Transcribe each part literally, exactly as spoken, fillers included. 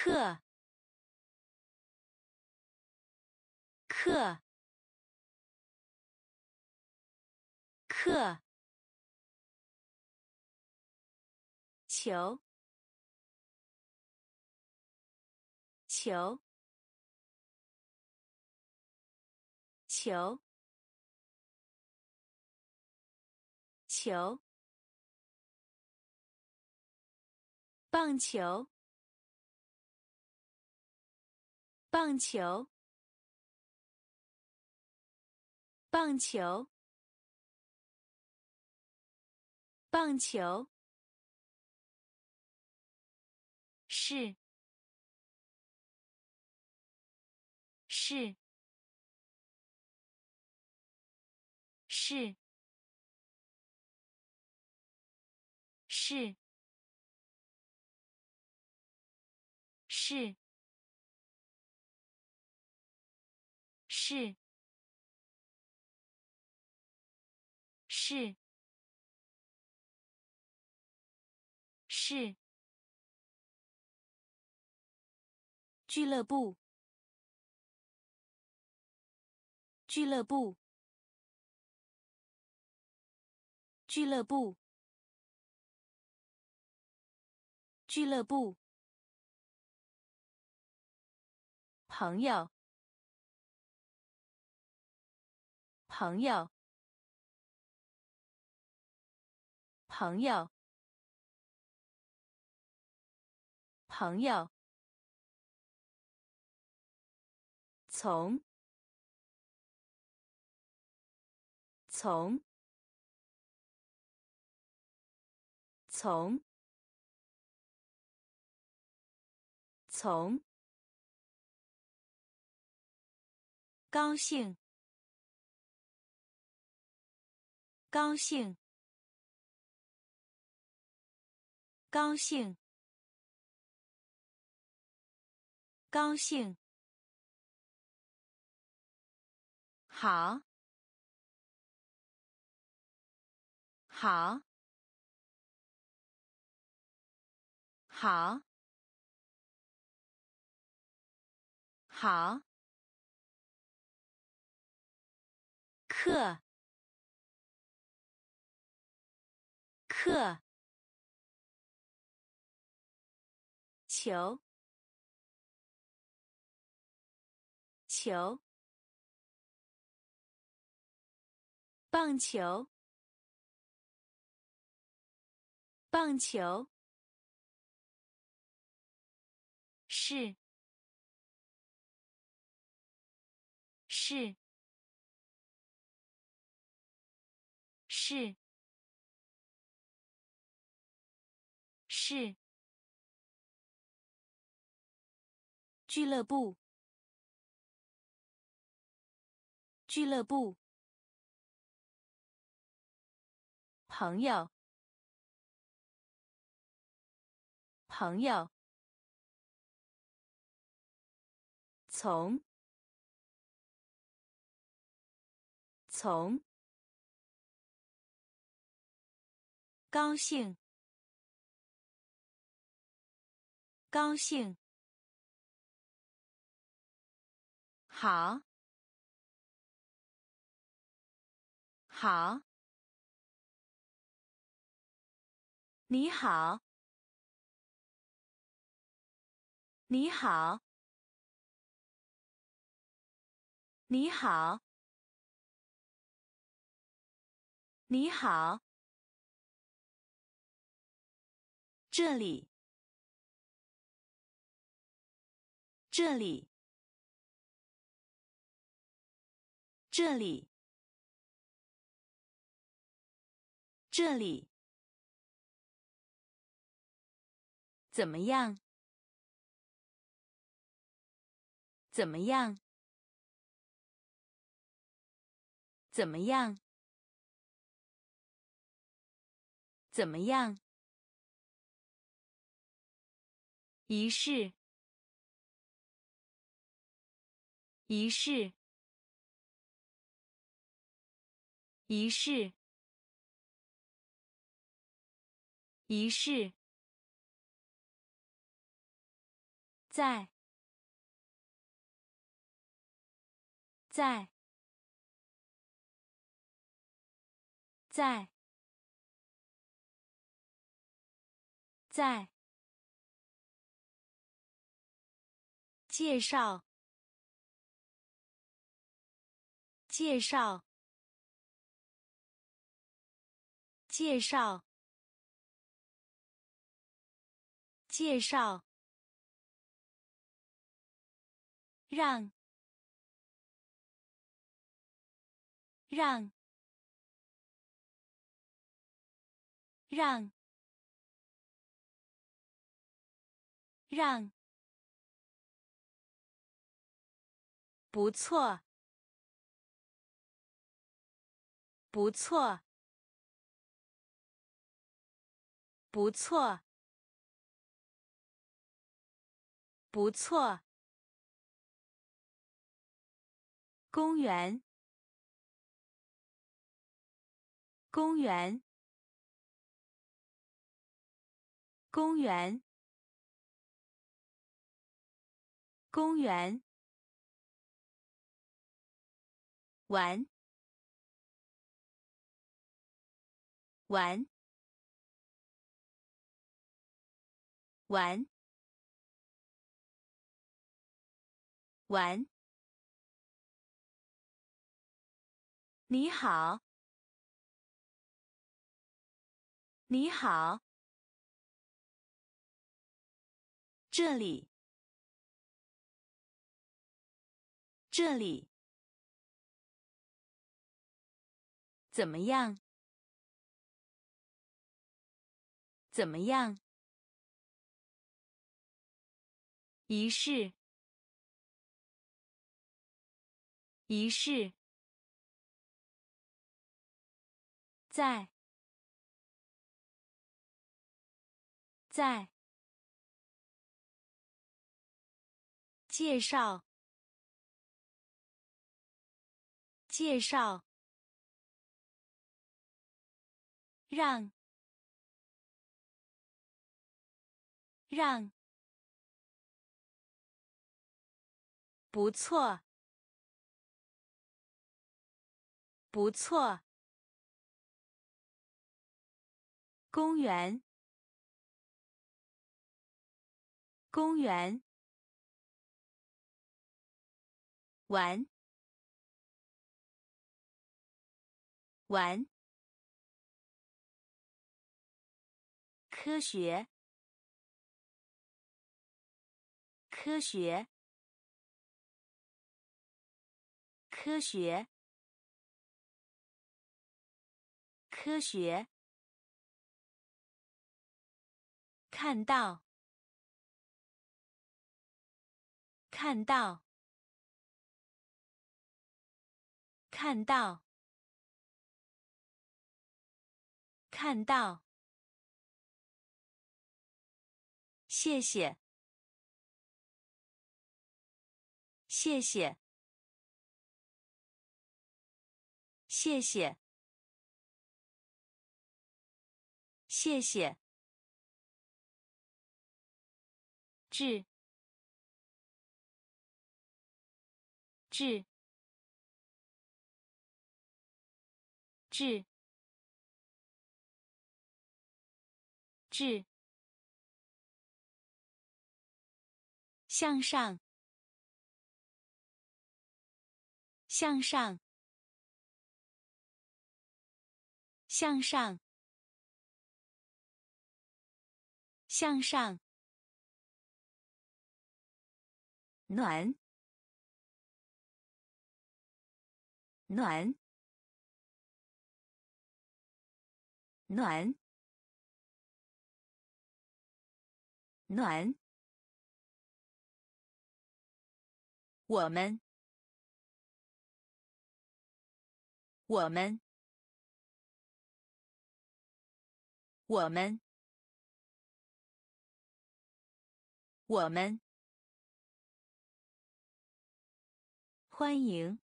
课课课球球球球棒球棒球棒球棒球是是是是是是是是俱乐部俱乐部俱乐部俱乐部朋友朋友朋友朋友从从从从高兴高兴高兴高兴好好好好课课球球棒球棒球是是是是俱乐部俱乐部朋友朋友从从高兴高兴好好你好你好你好你好这里这里这里这里怎么样怎么样怎么样怎么样仪式仪式仪式仪式在在在在介绍介绍介绍介绍让让让让不错不错不错不错公园公园公园公园玩玩玩玩你好你好这里这里怎么样怎么样仪式仪式在在介绍介绍让让不错不错公园公园玩玩科学科学科学科学看到看到看到看到谢谢谢谢谢谢谢谢致致致致向上向上向上向上暖暖暖暖我们我们我们我们欢迎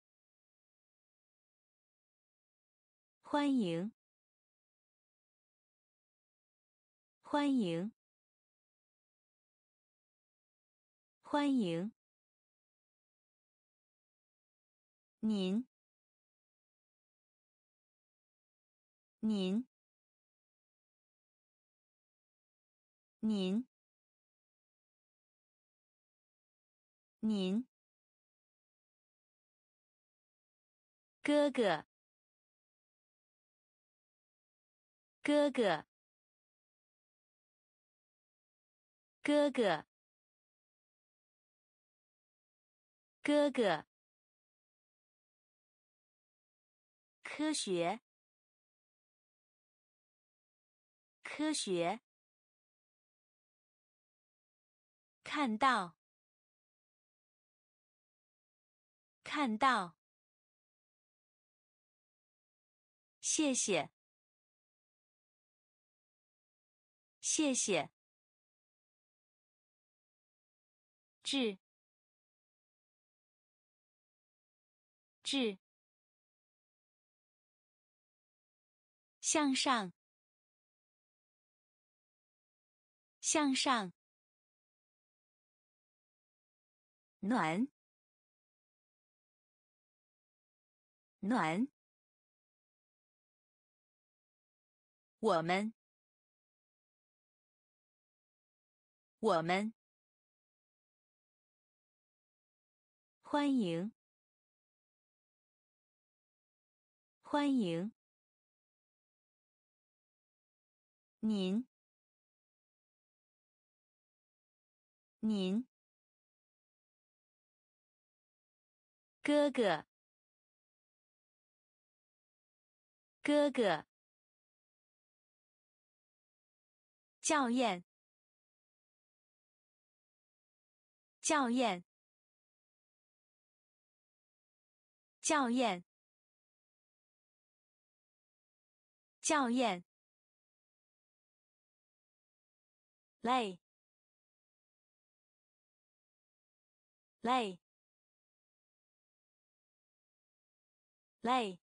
欢迎欢迎欢迎。您。您。您。您。哥哥。哥哥。哥哥。哥哥。科学。科学。看到。看到。谢谢。谢谢。致。致。向上。向上。暖。暖。我们。我们。欢迎。欢迎。您。您。哥哥。哥哥。校验。校验。校验。校验。累。累。累。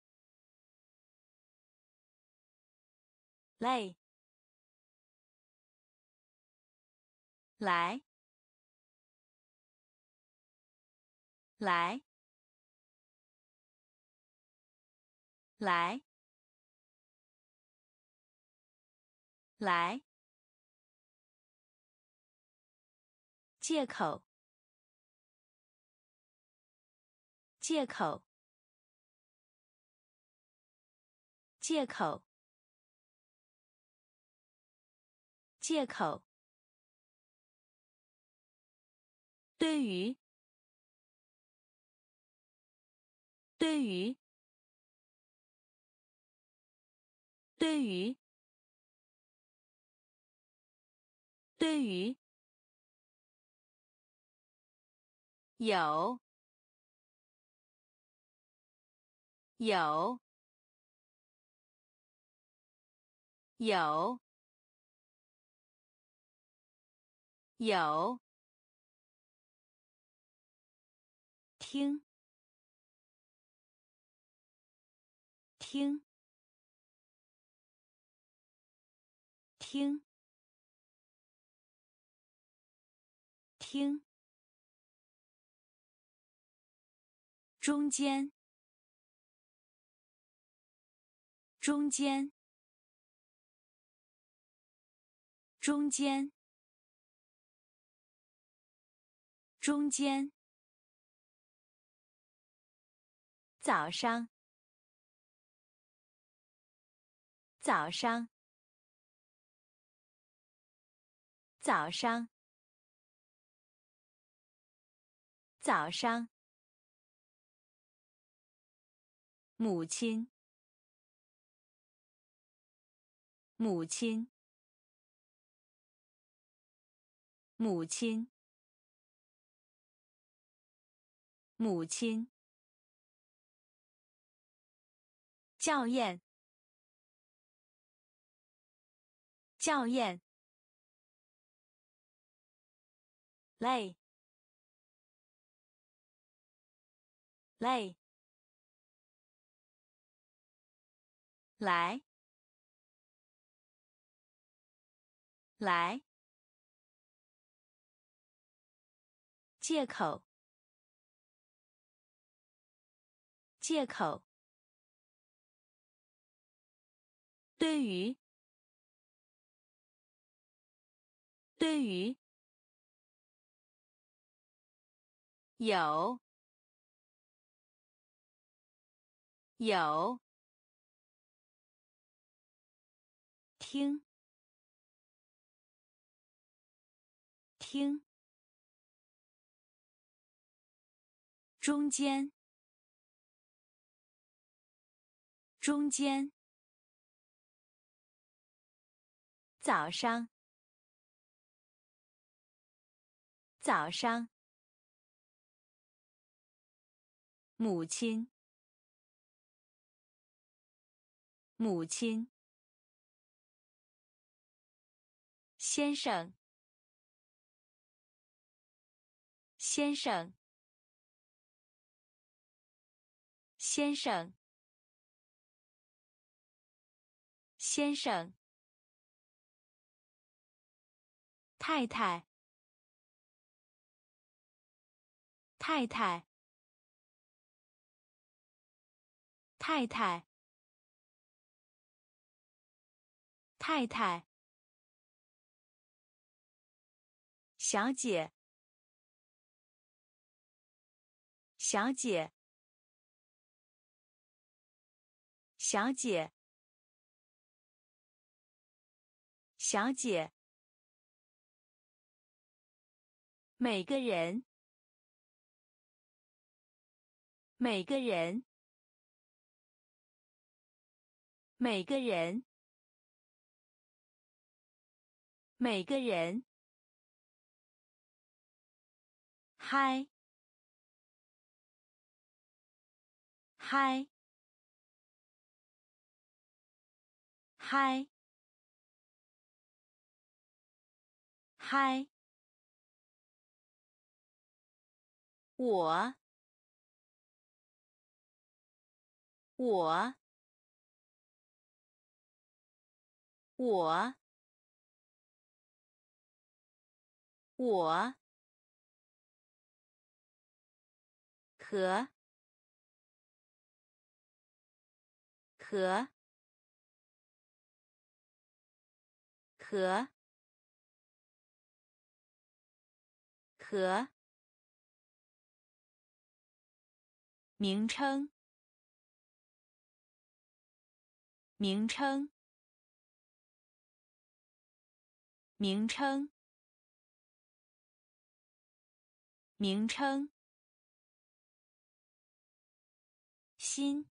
累。来。来。来。来。借口。借口。借口。借口。对于。对于。对于。对于。有。有。有。有。听。听。听。听。中间。中间。中间。中间。早上。早上。早上。早上。母亲。母亲。母亲。母亲。校验。校验。累。累。来。来。 借口，借口。对于，对于。有，有。听，听。中间，中间。早上，早上。母亲，母亲。先生，先生，先生，先生。太太，太太，太太，太太。小姐，小姐，小姐，小姐。每个人，每个人，每个人，每个人。嗨，嗨，嗨，嗨。我，我，我，我。和，和，和，和。名称，名称，名称，名称。心，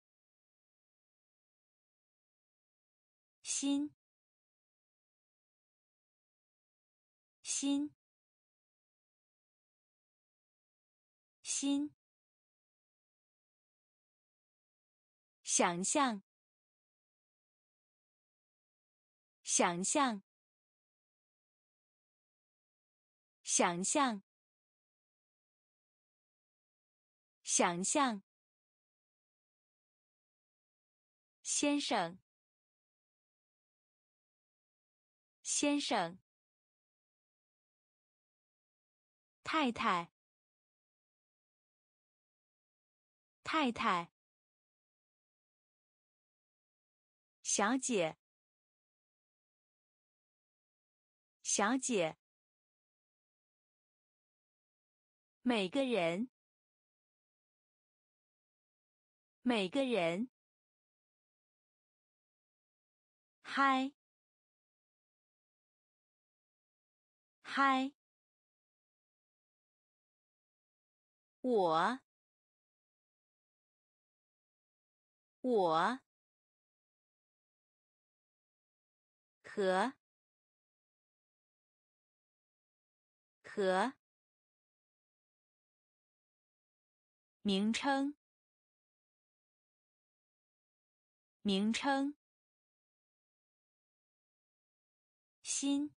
心，心，心。想象，想象，想象，想象。先生，先生。太太，太太。小姐，小姐。每个人，每个人。嗨，嗨。我，我。和，和。名称，名称。心，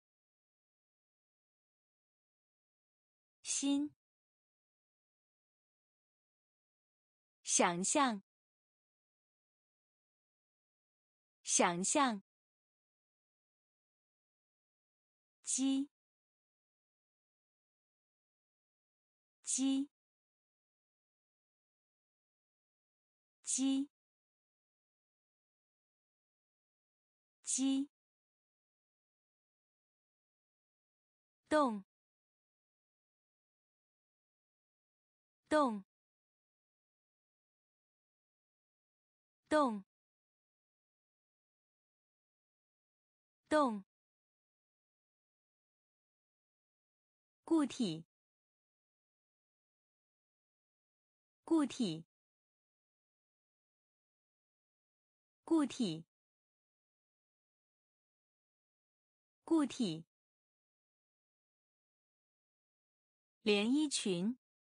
心。想象，想象。鸡， 鸡鸡鸡动动动动固体固体固体固体连衣裙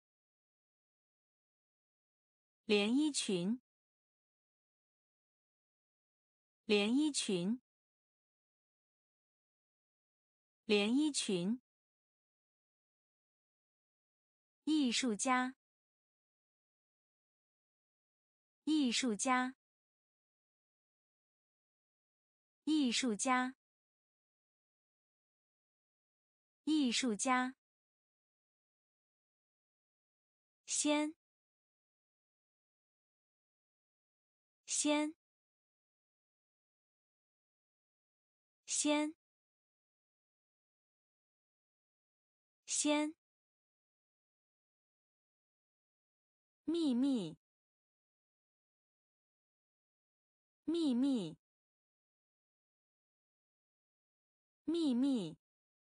连衣裙连衣裙连衣裙艺术家艺术家艺术家艺术家先先先先秘密秘密秘密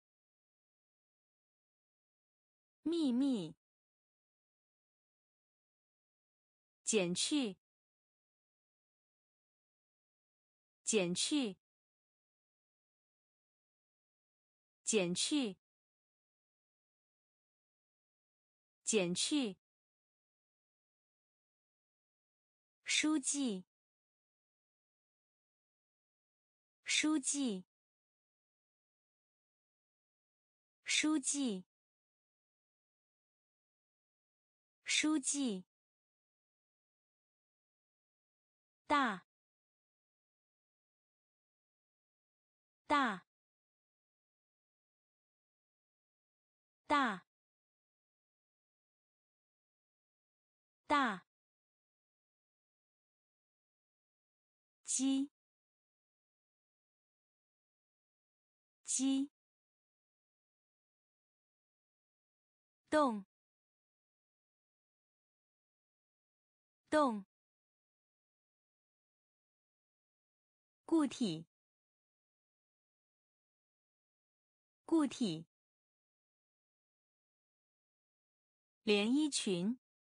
秘密减去减去减去减去书记书记书记书记大大大大鸡鸡动动固体固体连衣裙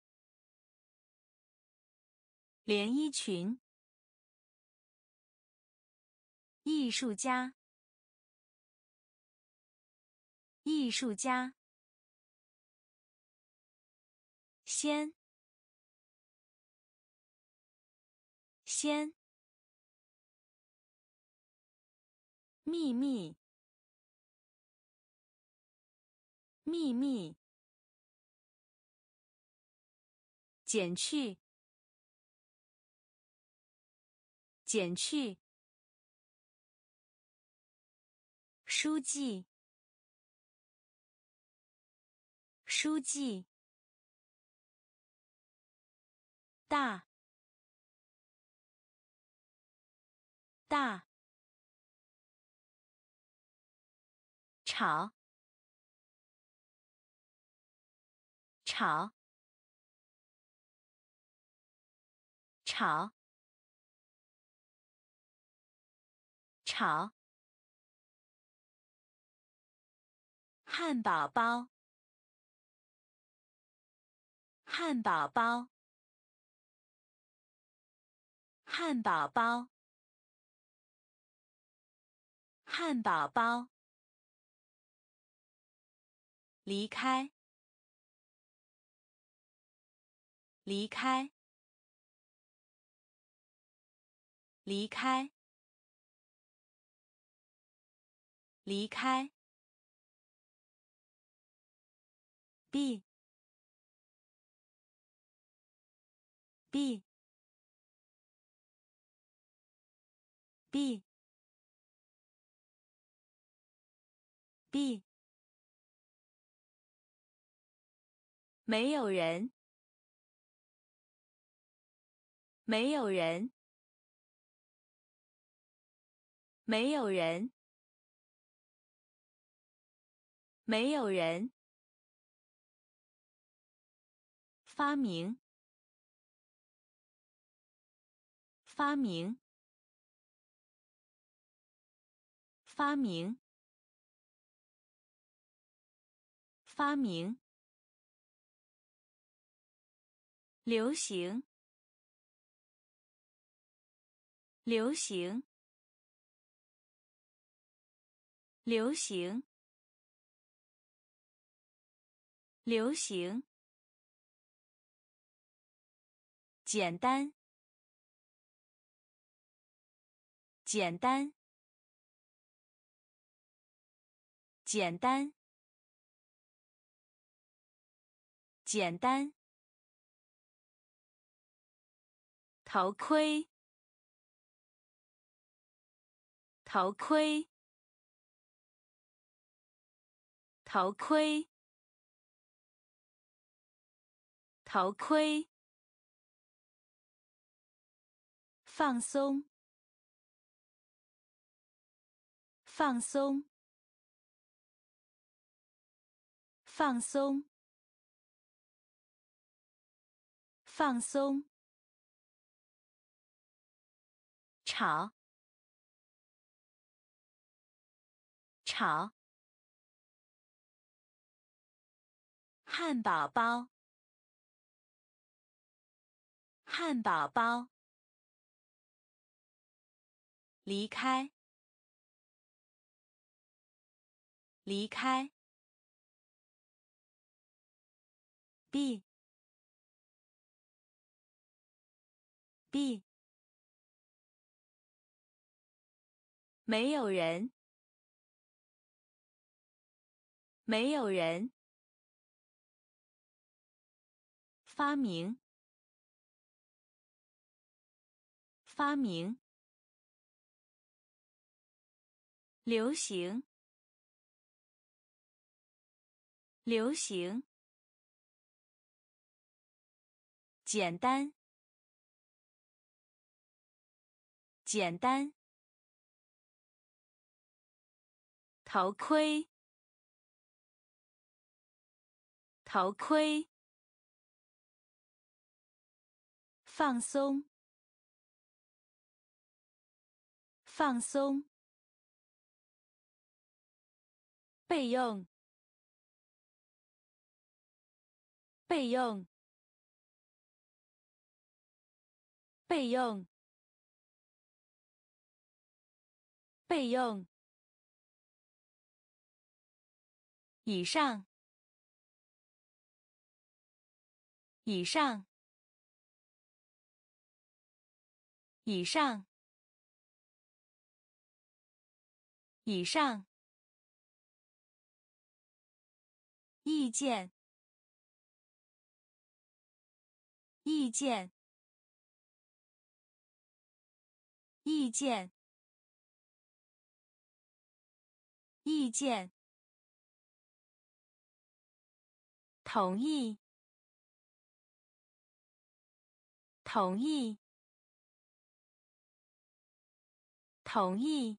连衣裙艺术家艺术家先先秘密秘密减去减去书记书记大大吵吵吵吵汉堡包汉堡包汉堡包汉堡包离开离开离开离开 B B B B 没有人，没有人，没有人，没有人。发明，发明，发明，发明。流行，流行，流行，流行。简单，简单，简单，简单。头盔，头盔，头盔，头盔。放松，放松，放松，放松。炒，炒。汉堡包，汉堡包。离开，离开。b b 没有人，没有人。发明，发明。流行，流行。简单，简单。头盔，头盔。放松，放松。备用，备用，备用，备用。以上，以上，以上，以上。意见，意见，意见，意见。同意，同意，同意，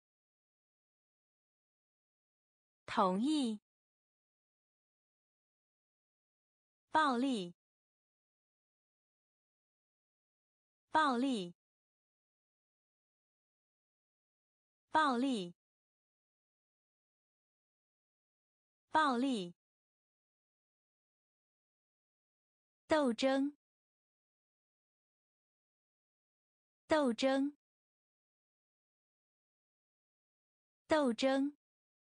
同意。暴力，暴力，暴力，暴力。斗争，斗争，斗争，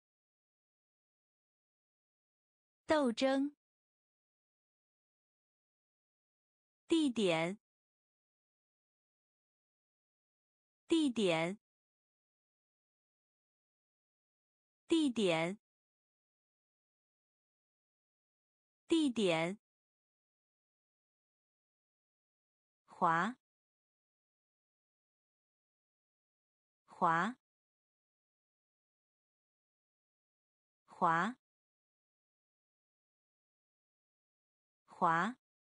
斗争。地点，地点，地点，地点。滑，滑，滑， 滑，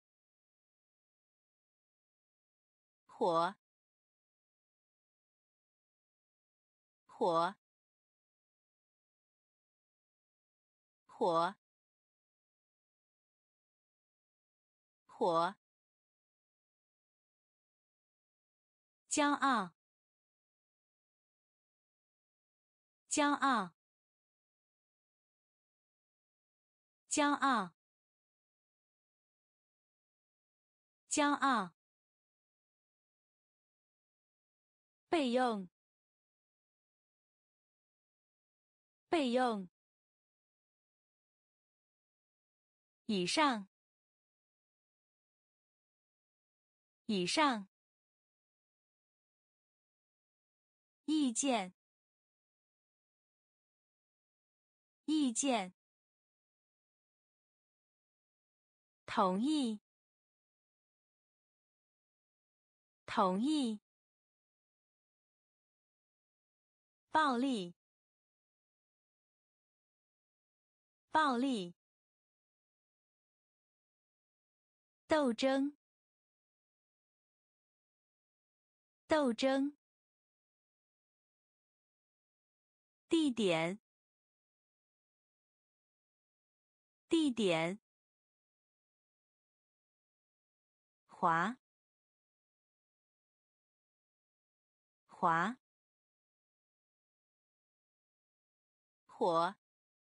火，火，火，火，骄傲，骄傲，骄傲，骄傲，备用，备用，以上，以上，意见，意见，同意，同意，暴力，暴力，斗争，斗争，地点，地点，滑，滑，火，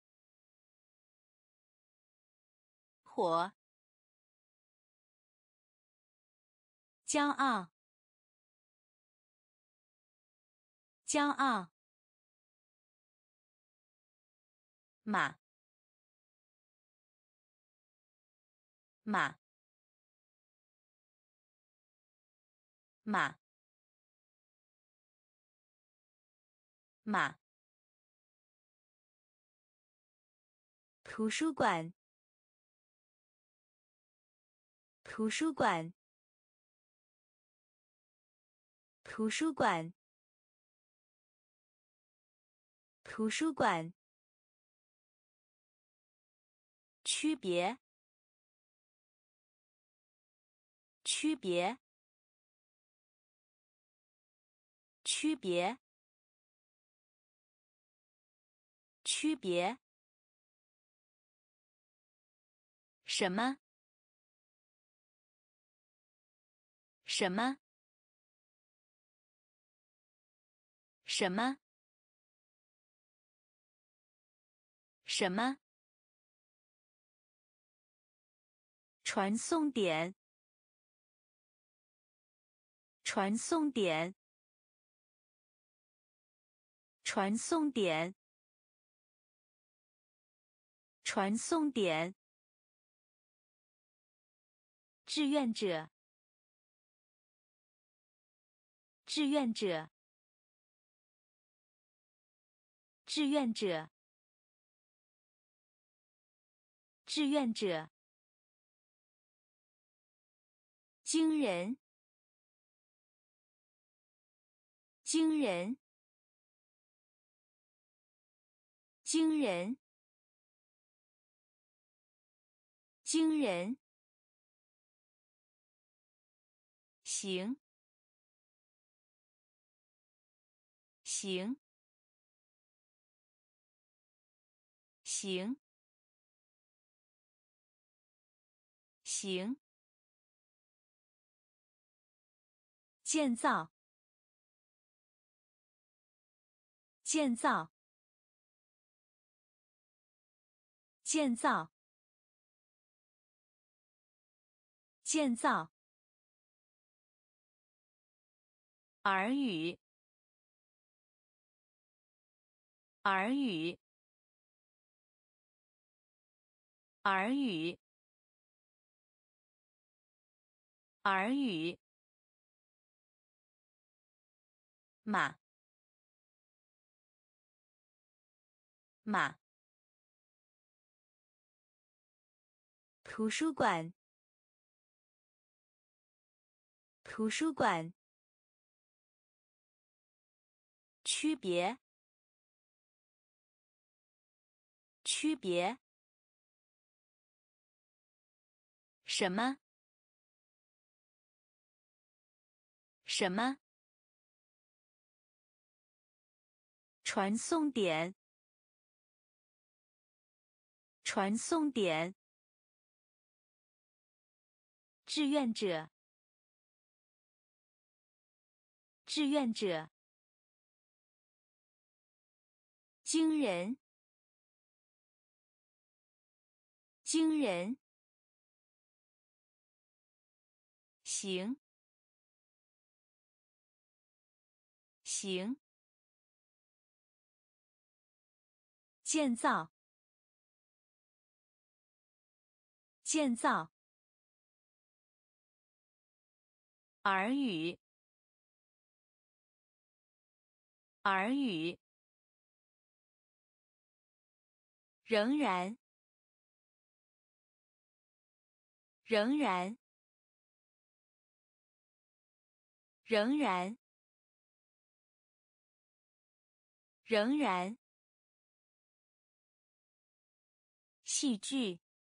火，骄傲，骄傲，马，马，马，马，图书馆，图书馆，图书馆，图书馆，区别，区别，区别，区别，什么？什么？什么？什么？传送点，传送点，传送点，传送点，志愿者，志愿者，志愿者，志愿者，惊人，惊人，惊人，惊人，行，行，行，行，建造，建造，建造，建造，耳语，耳语，耳语，耳语，马，马，图书馆，图书馆，区别，区别， 什么？什么？传送点。传送点。志愿者。志愿者。惊人。惊人。行。行。建造。建造。耳语。耳语。仍然。仍然。仍然。仍然。戏剧。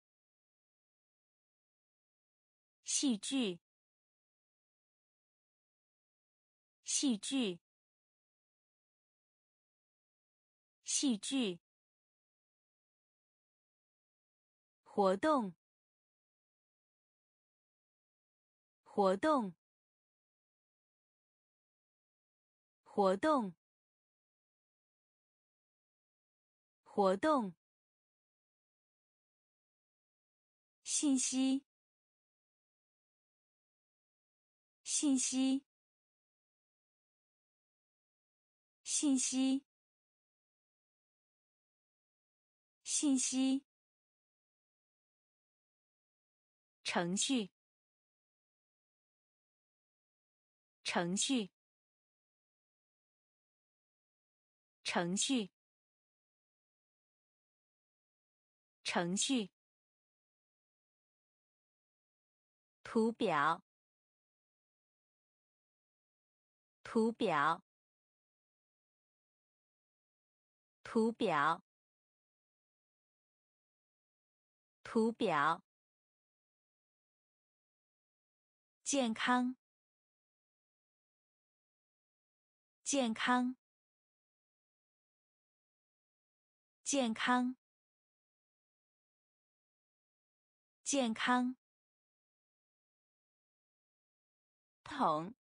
戏剧。戏剧。戏剧。活动。活动。活动。活动。信息。信息。信息。信息。程序。程序。程序。程序。图表。图表。图表。图表。健康。健康。健康。健康。桶。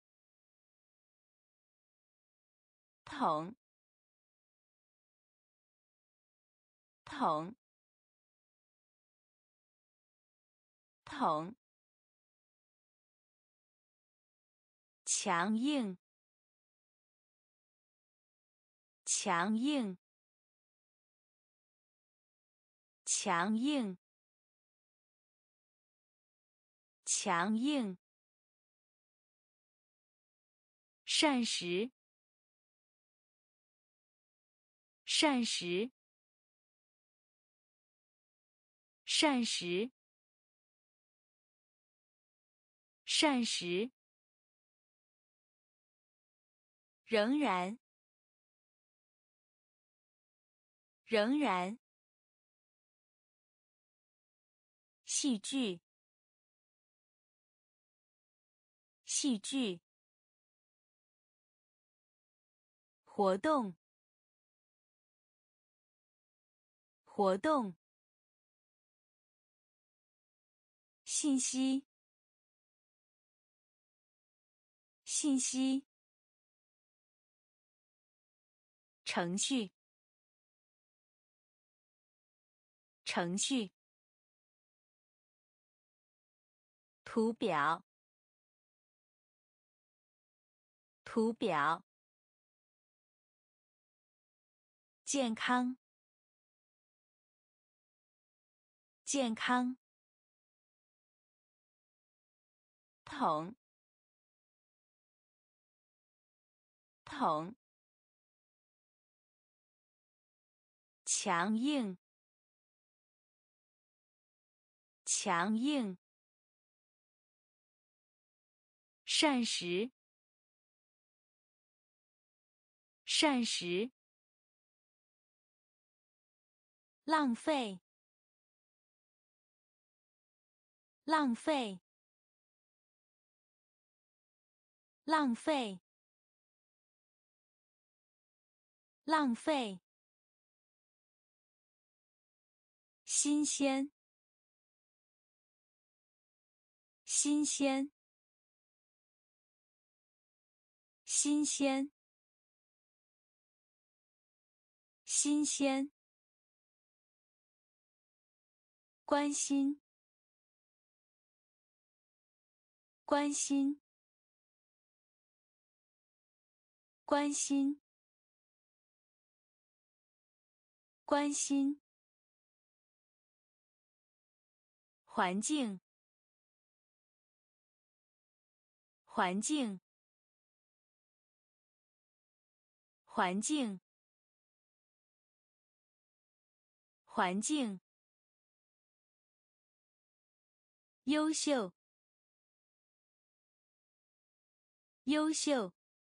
桶。桶。桶。强硬。强硬。强硬。强硬。膳食。膳食。膳食。膳食。仍然。仍然。戏剧。戏剧。活动。活动。信息。信息。程序。程序。图表。图表。健康。健康。桶。桶。强硬。强硬。膳食。膳食。浪费。 浪费，浪费，浪费，新鲜，新鲜，新鲜，新鲜，关心，关心，关心，关心，环境，环境，环境，环境，优秀，优秀，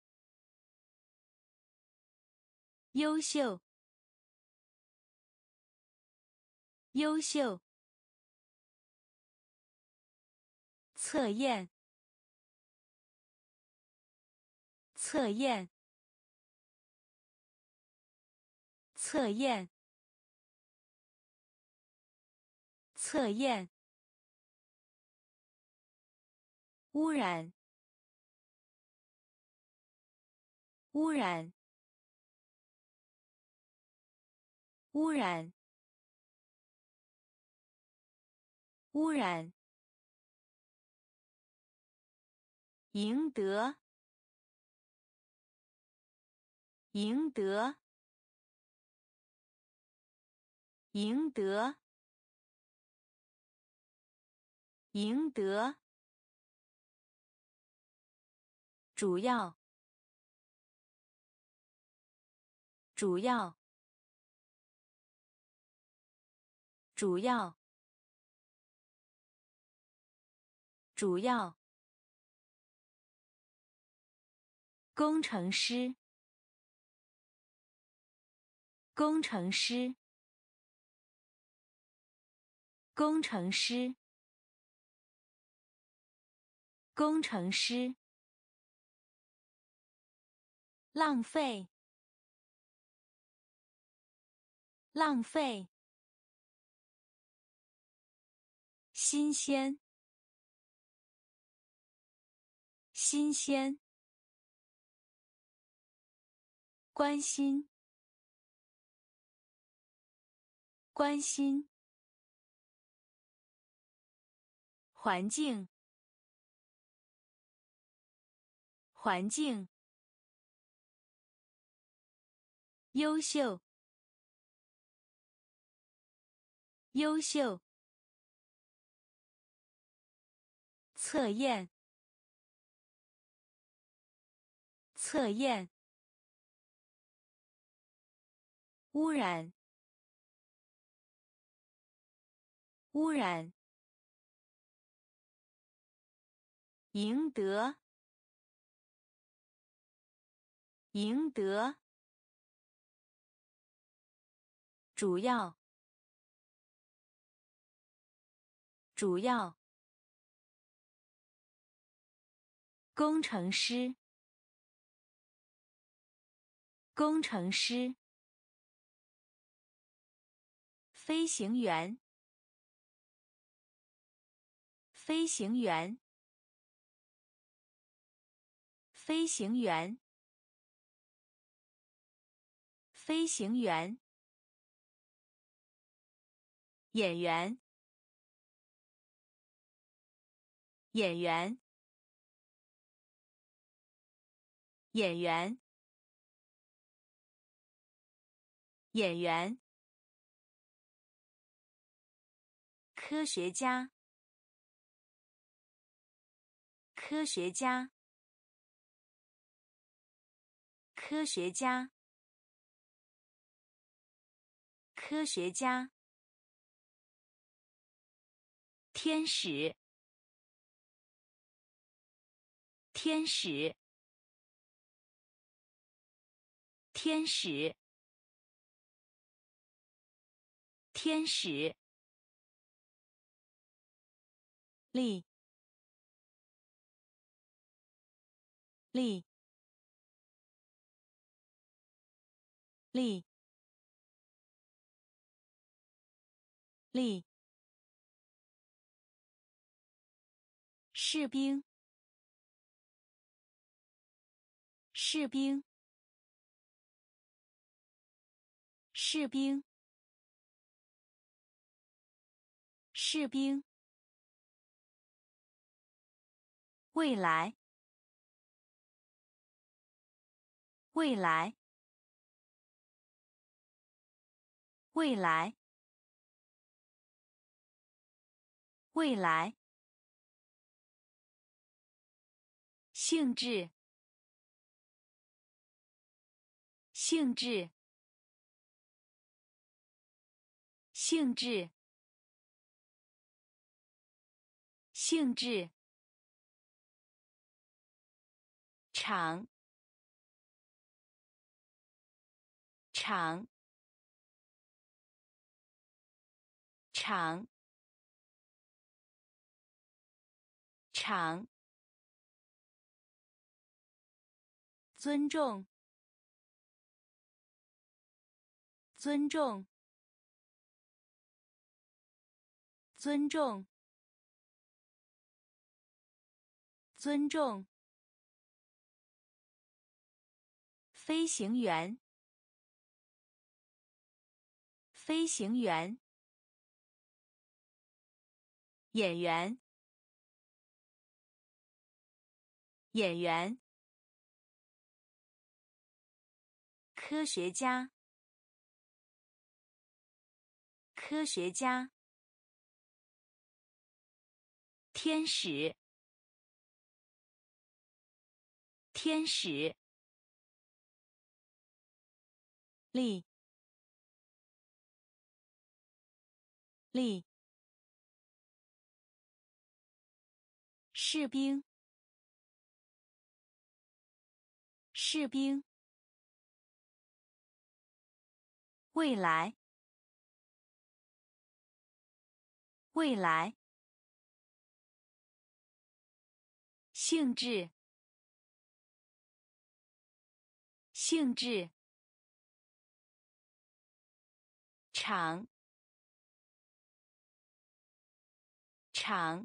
优秀，优秀，测验，测验，测验，测验，污染，污染，污染，污染，赢得，赢得，赢得，赢得，主要，主要，主要，主要，工程师，工程师，工程师，工程师，浪费，浪费，新鲜，新鲜，关心，关心，环境，环境，优秀，优秀，测验，测验，污染，污染，赢得，赢得，主要，主要，工程师，工程师，飞行员，飞行员，飞行员，飞行员，演员，演员，演员，演员，科学家，科学家，科学家，科学家，天使，天使，天使，天使， 力力力力士兵士兵士兵士兵未来未来未来未来性质性质性质性质场场场场尊重尊重尊重尊重飞行员飞行员演员演员科学家科学家天使天使力力士兵士兵未来未来性质性质场场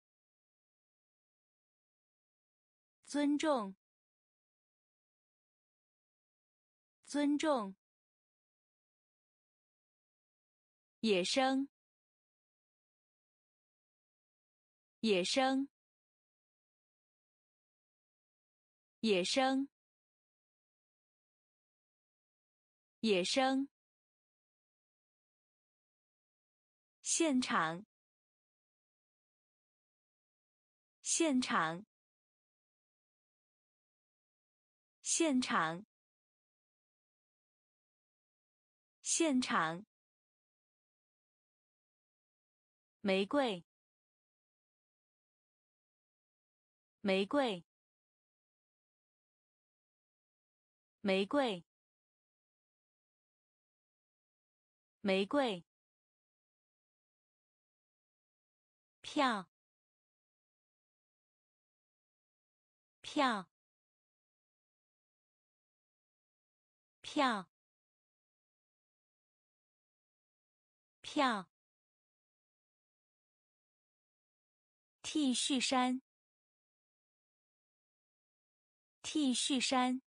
尊重尊重野生野生野生野生现场现场现场现场玫瑰玫瑰玫瑰玫瑰票票票票 T 恤衫 T 恤衫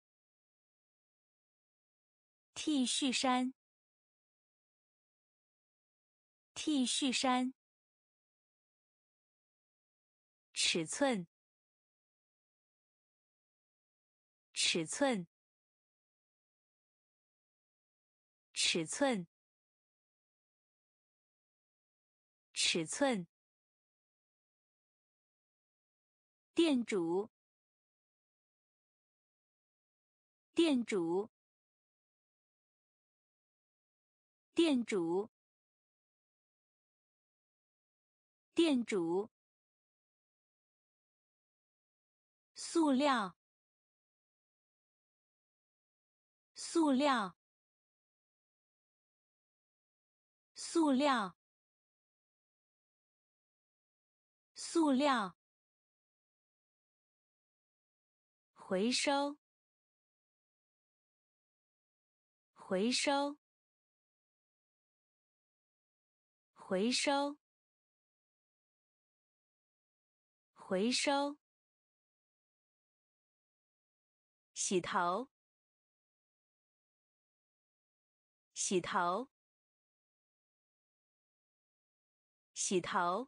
T 恤衫 T 恤衫尺寸尺寸尺寸尺寸店主店主店主店主塑料塑料塑料塑料，回收，回收，回收，回收，洗头，洗头，洗头，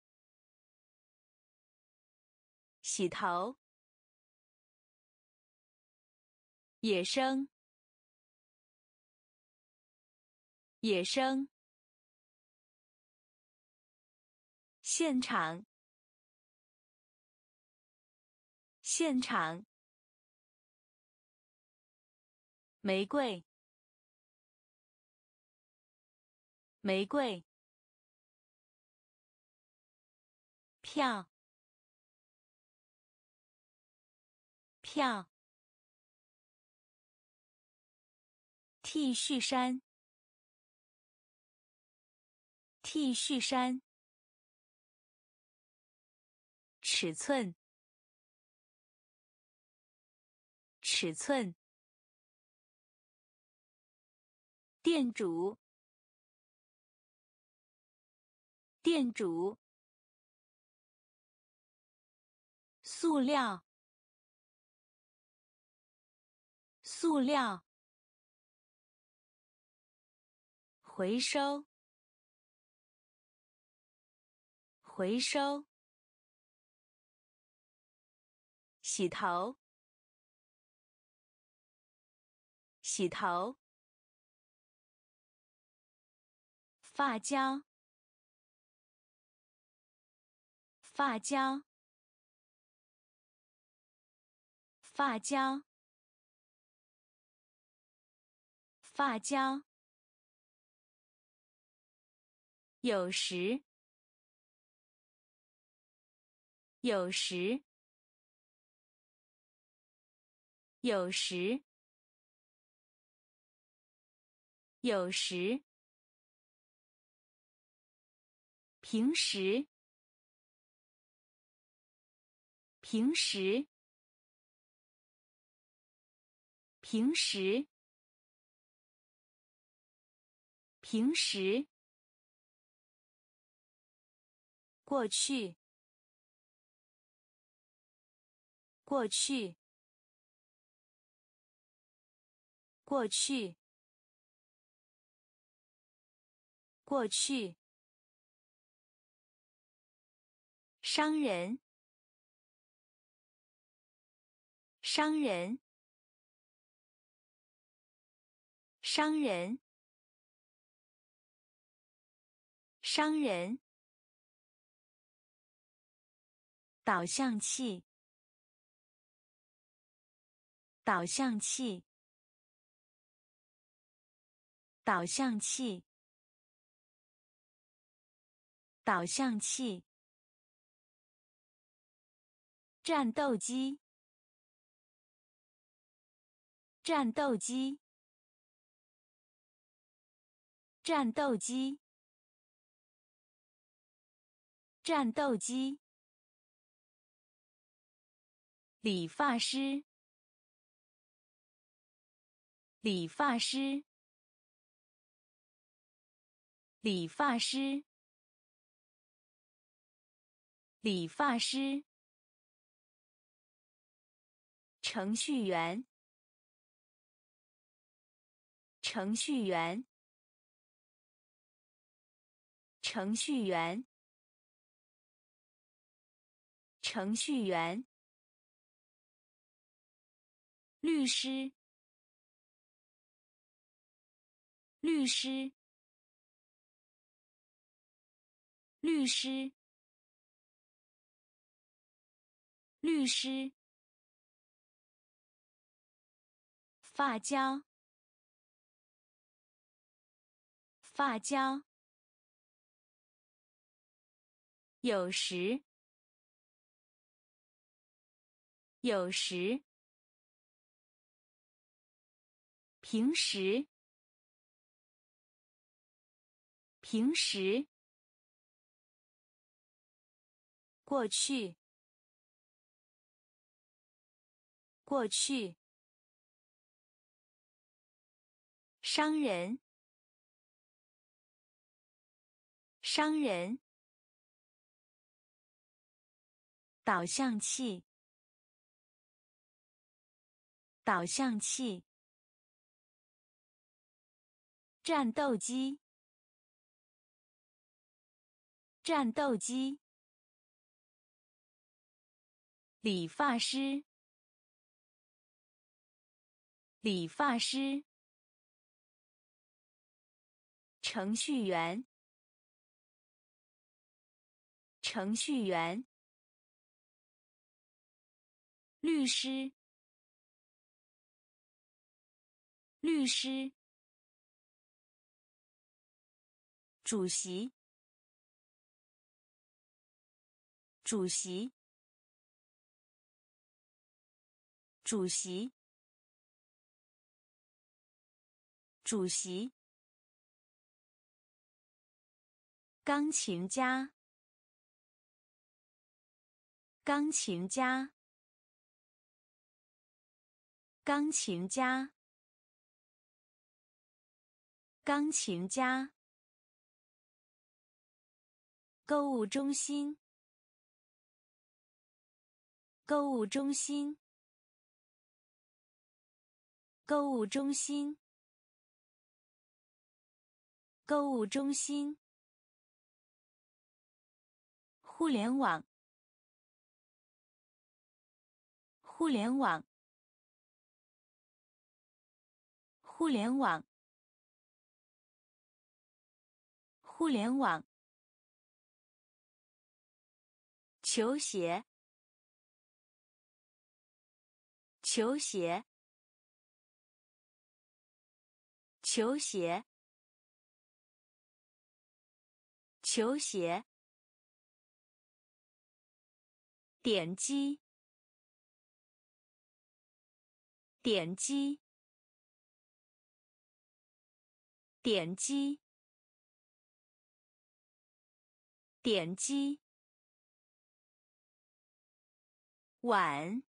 洗头，野生，野生，现场，现场，玫瑰，玫瑰，票，票，T 恤衫，T 恤衫，尺寸，尺寸，店主，店主，塑料，塑料，回收，回收，洗头，洗头，发胶，发胶，发胶，发胶，有时，有时，有时，有时，平时，平时，平时，平时，过去，过去，过去，过去，商人，商人，商人，商人，导向器，导向器，导向器，导向器，战斗机，战斗机，战斗机，战斗机，理发师，理发师，理发师，理发师，程序员，程序员，程序员，程序员，律师，律师，律师，律师，发胶，发胶，有时，有时，平时，平时， 过去，过去。商人，商人。导向器，导向器。战斗机，战斗机。理发师，理发师。程序员，程序员。律师，律师。主席，主席，主席，主席。钢琴家，钢琴家，钢琴家，钢琴家。购物中心，购物中心，购物中心，购物中心。互联网，互联网，互联网，互联网。球鞋，球鞋，球鞋，球鞋。点击，点击，点击，点击。碗，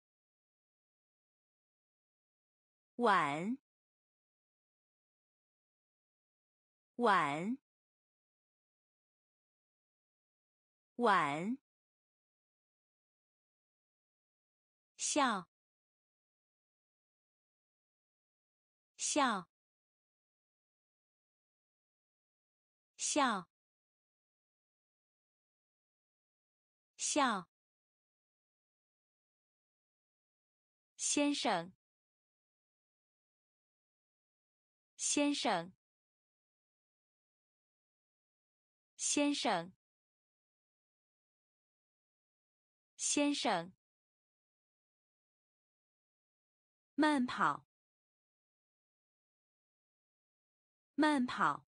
碗，碗，碗。笑，笑，笑，笑。先生，先生，先生，先生。慢跑，慢跑，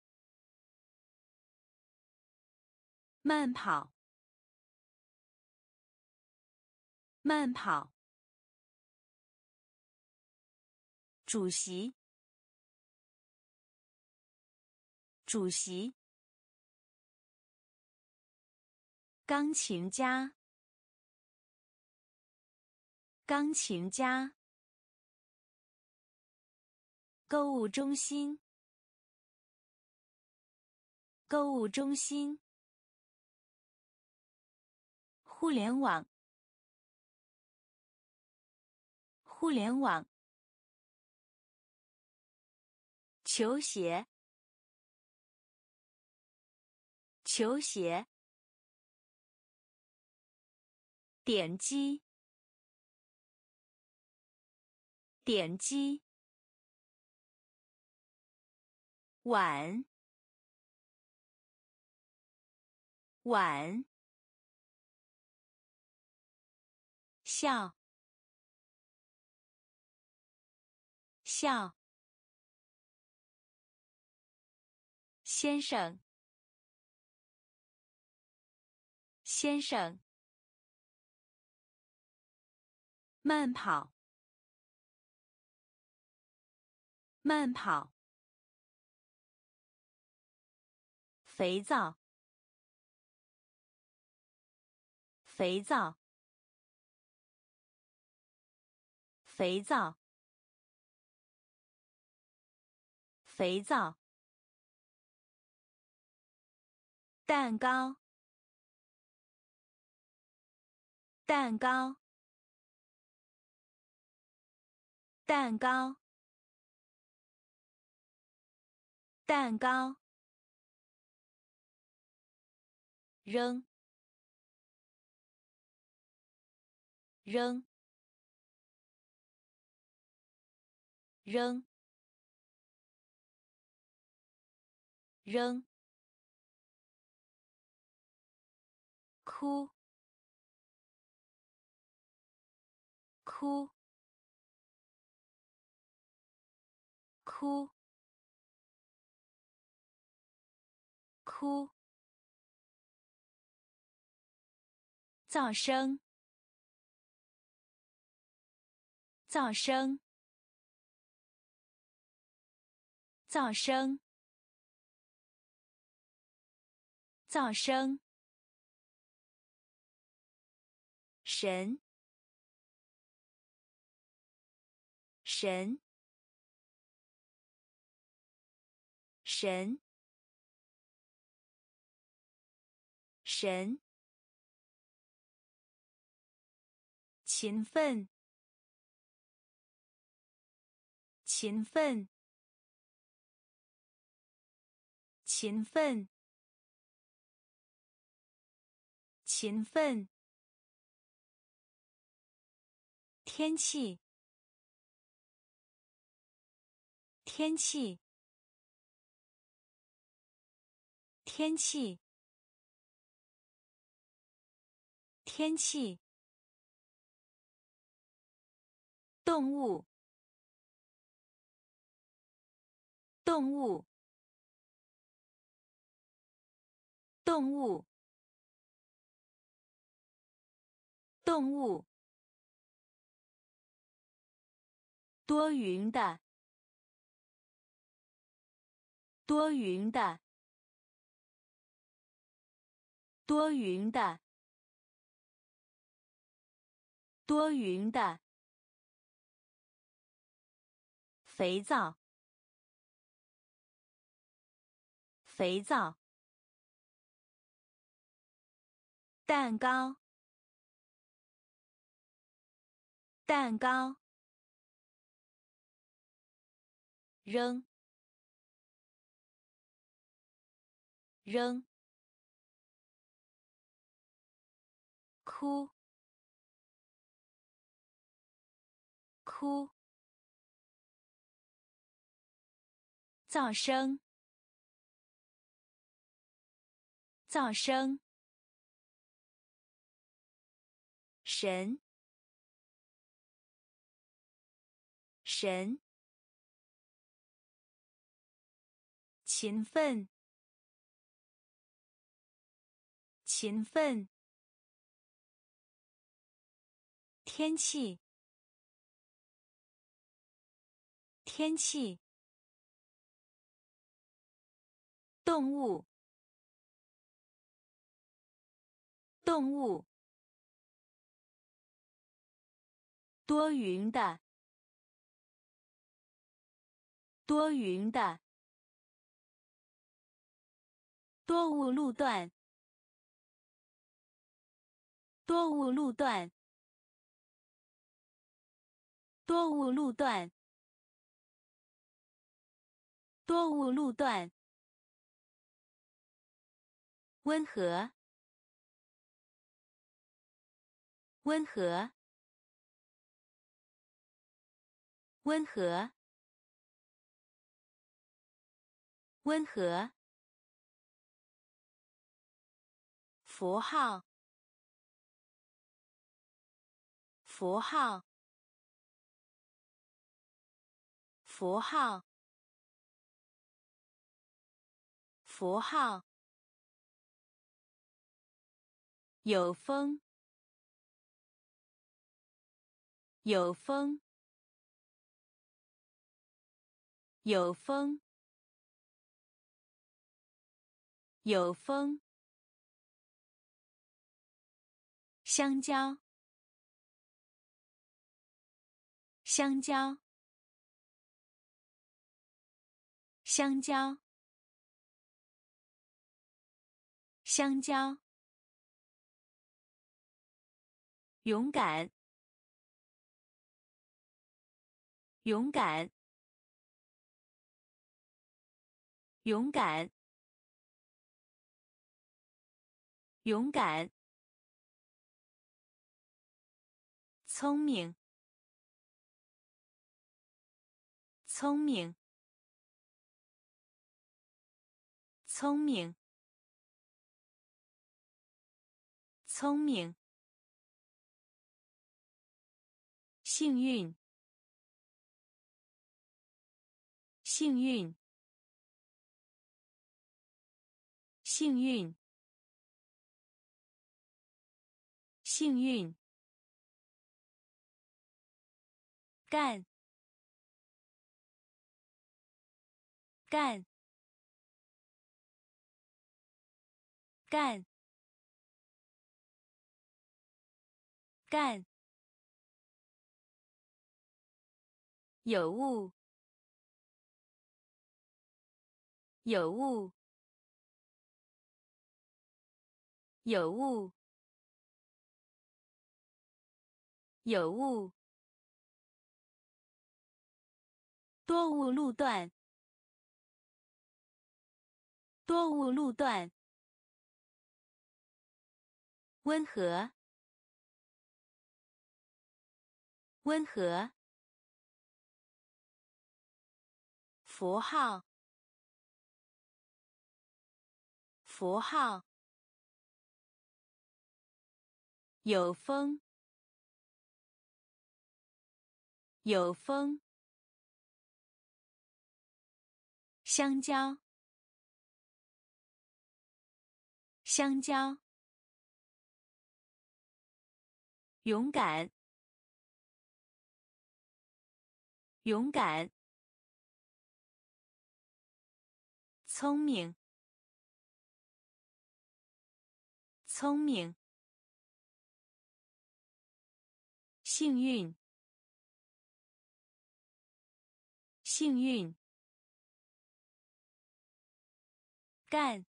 慢跑，慢跑。主席，主席。钢琴家，钢琴家。购物中心，购物中心。互联网，互联网。球鞋，球鞋。点击，点击。碗，碗。笑，笑。先生，先生。慢跑，慢跑。肥皂， 肥皂，肥皂，肥皂。蛋糕，蛋糕，蛋糕，蛋糕。扔，扔，扔，扔。哭，哭，哭，哭。噪声，噪声，噪声，噪声。神，神，神，神。勤奋，勤奋，勤奋，勤奋。天气，天气，天气，天气。动物，动物，动物，动物。多云的，多云的，多云的，多云的。肥皂，肥皂。蛋糕，蛋糕。扔，扔。哭，哭。噪声，噪声。神，神。勤奋，勤奋。天气，天气。动物，动物。多云的，多云的。多雾路段，多雾路段，多雾路段，多雾路段。温和，温和，温和，温和。符号，符号，符号，符号。有风，有风，有风，有风。 香蕉，香蕉，香蕉，香蕉。勇敢，勇敢，勇敢，勇敢。聪明，聪明，聪明，聪明。幸运，幸运，幸运，幸运。干，干，干，干。有物，有物，有物，有物。多雾路段，多雾路段。温和，温和。符号，符号。有风，有风。香蕉，香蕉。勇敢，勇敢。聪明，聪明。幸运，幸运。干，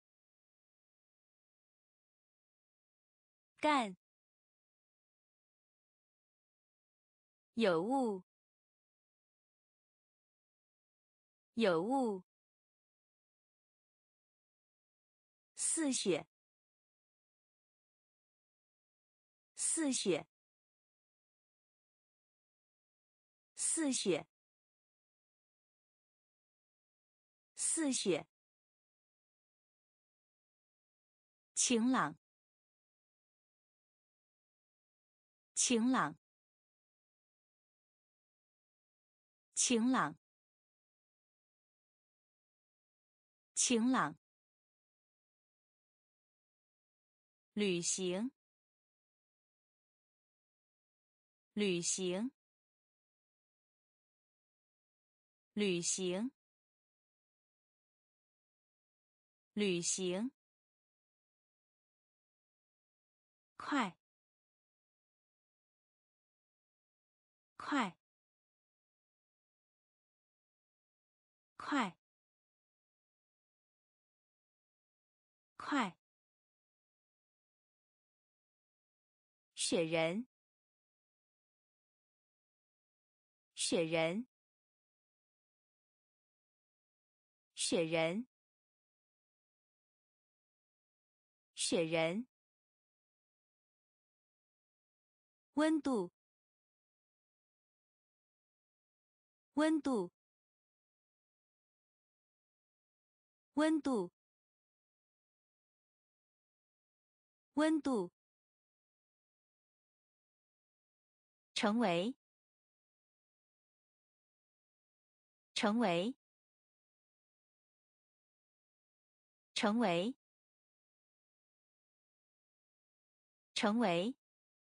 干。有物，有物。似雪，似雪，似雪，似雪。晴朗，晴朗，晴朗，晴朗。旅行，旅行，旅行，旅行。快，快，快，快。雪人，雪人，雪人，雪人。温度，温度，温度，温度。成为，成为，成为，成为。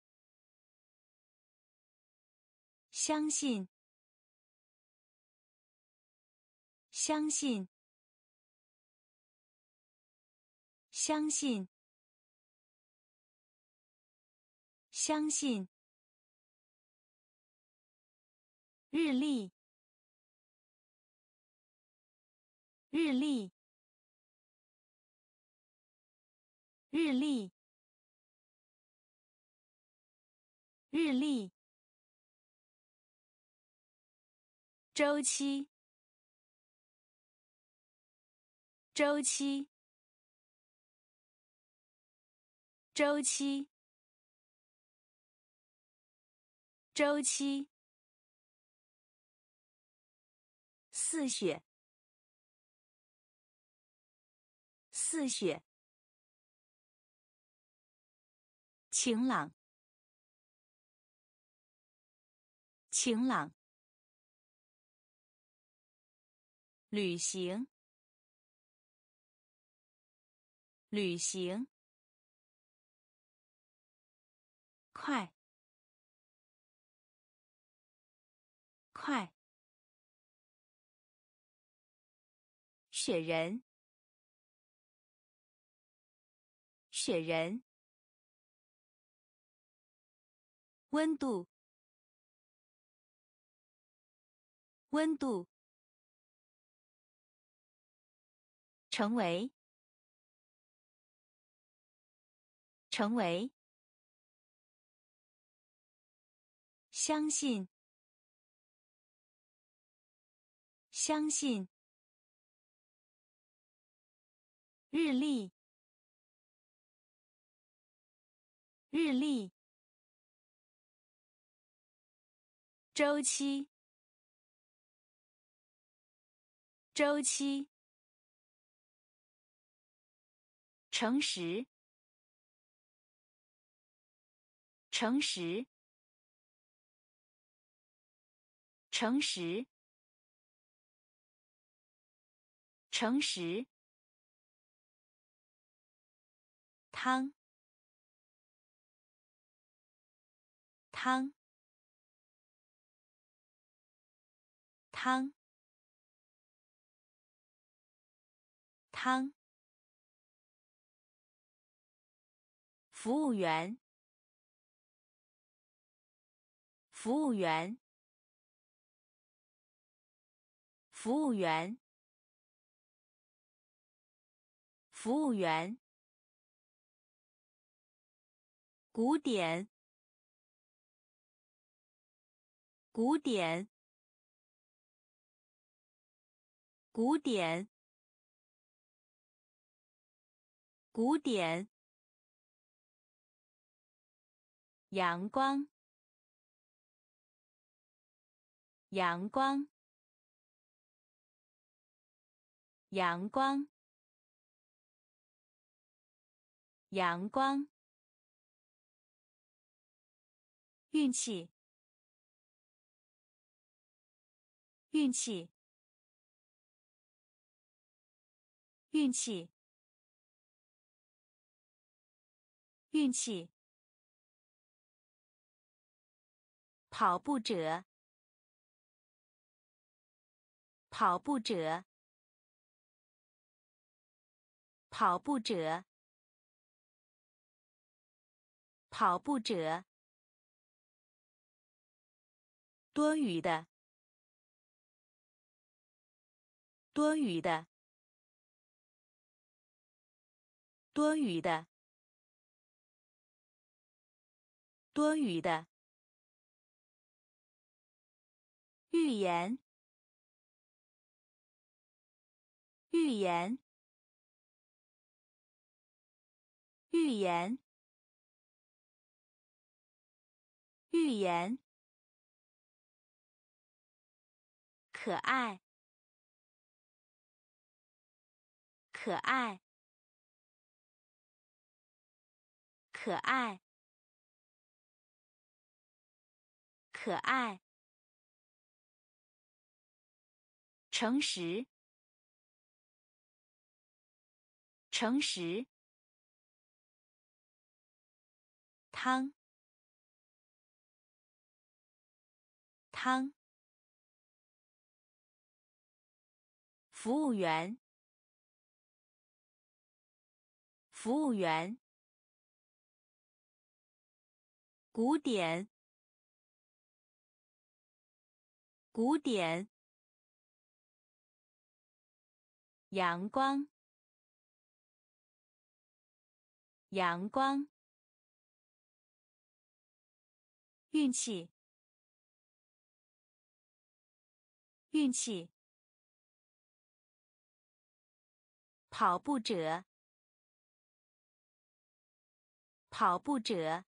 相信，相信，相信， 相信，日历，日历，日历，日历，周期，周期，周期，周期，似雪，似雪，晴朗，晴朗，旅行，旅行，快，快，雪人，雪人，温度，温度，成为，成为，相信，相信，日历，日历，周期，周期，诚实，诚实，诚实，诚实，汤，汤，汤，汤，服务员，服务员，服务员，服务员，古典，古典，古典，古典，阳光，阳光，阳光，阳光，运气，运气，运气，运气，跑步者，跑步者，跑步者，跑步者，多余的，多余的，多余的，多余的，预言，预言，预言，预言，可爱，可爱，可爱，可爱，诚实，诚实，汤，汤，服务员，服务员， 古典，古典。阳光，阳光。运气，运气。跑步者，跑步者。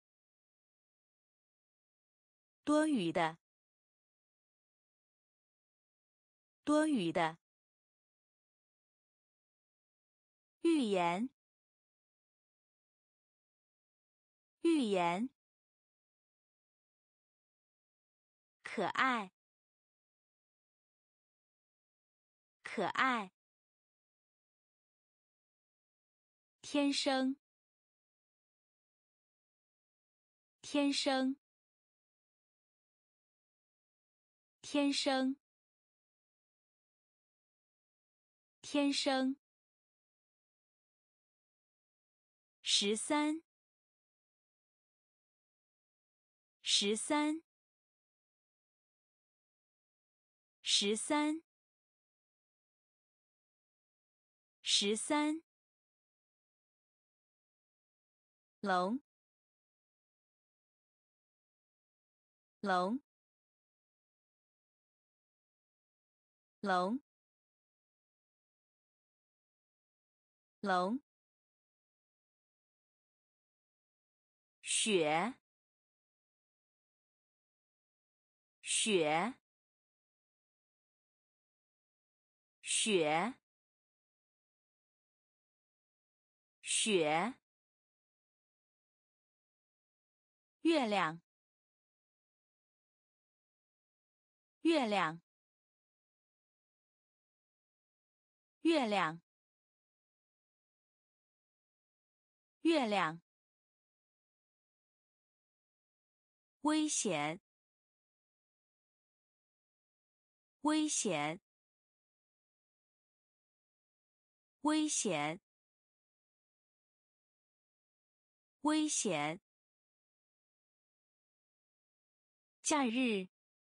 多余的，多余的。预言，预言。可爱，可爱。天生，天生，天生，天生。十三，十三，十三，十三。龙，龙，龙，龙。雪，雪，雪，雪。月亮，月亮，月亮，月亮。危险，危险，危险，危险。假日，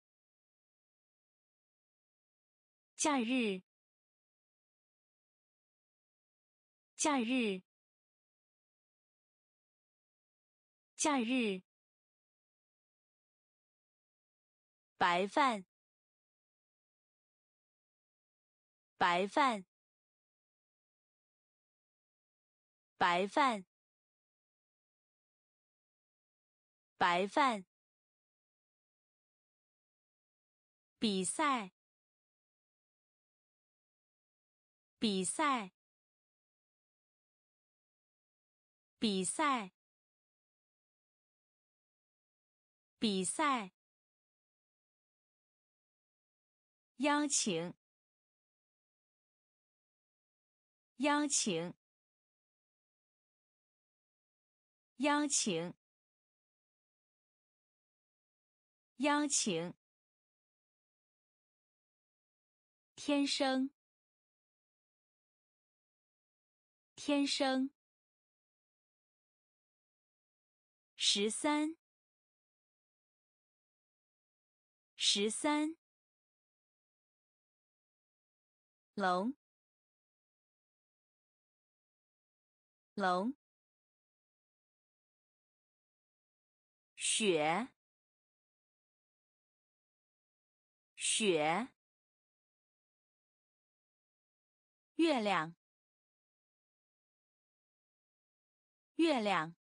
假日，假日，假日。白饭，白饭，白饭，白饭。比赛，比赛，比赛，比赛。邀请，邀请，邀请，邀请。天生，天生。十三，十三。龙，龙。雪，雪。月亮，月亮。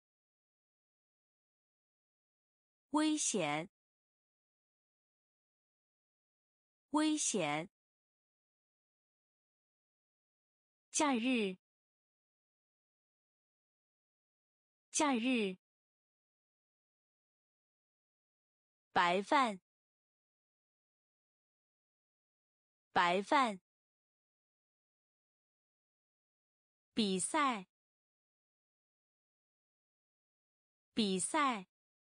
危险，危险。假日，假日。白饭，白饭。比赛，比赛。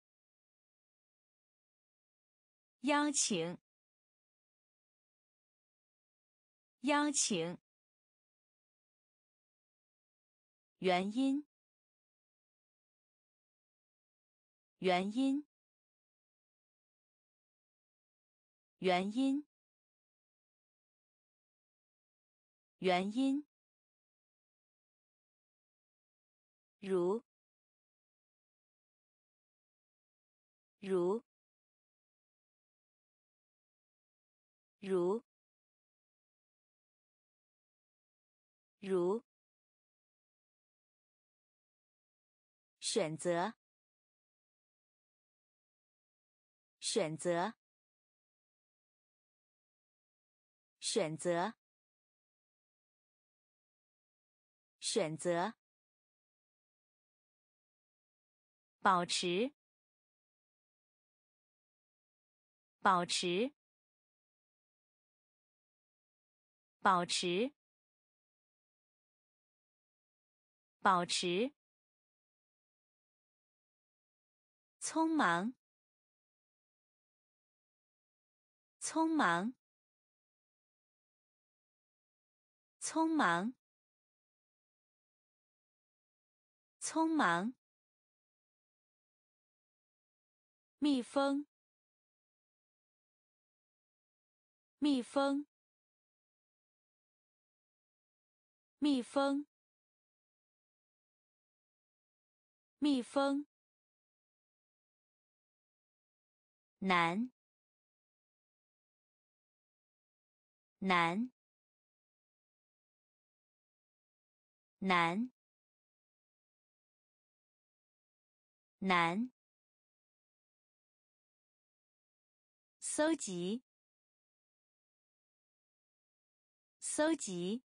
邀请，邀请。原因， 原因，原因，原因，如，如，如，如，选择，选择，选择，选择，保持，保持，保持，保持，匆忙，匆忙，匆忙，匆忙，蜜蜂，蜜蜂，蜜蜂，蜜蜂，难，难，难，难，搜集，搜集，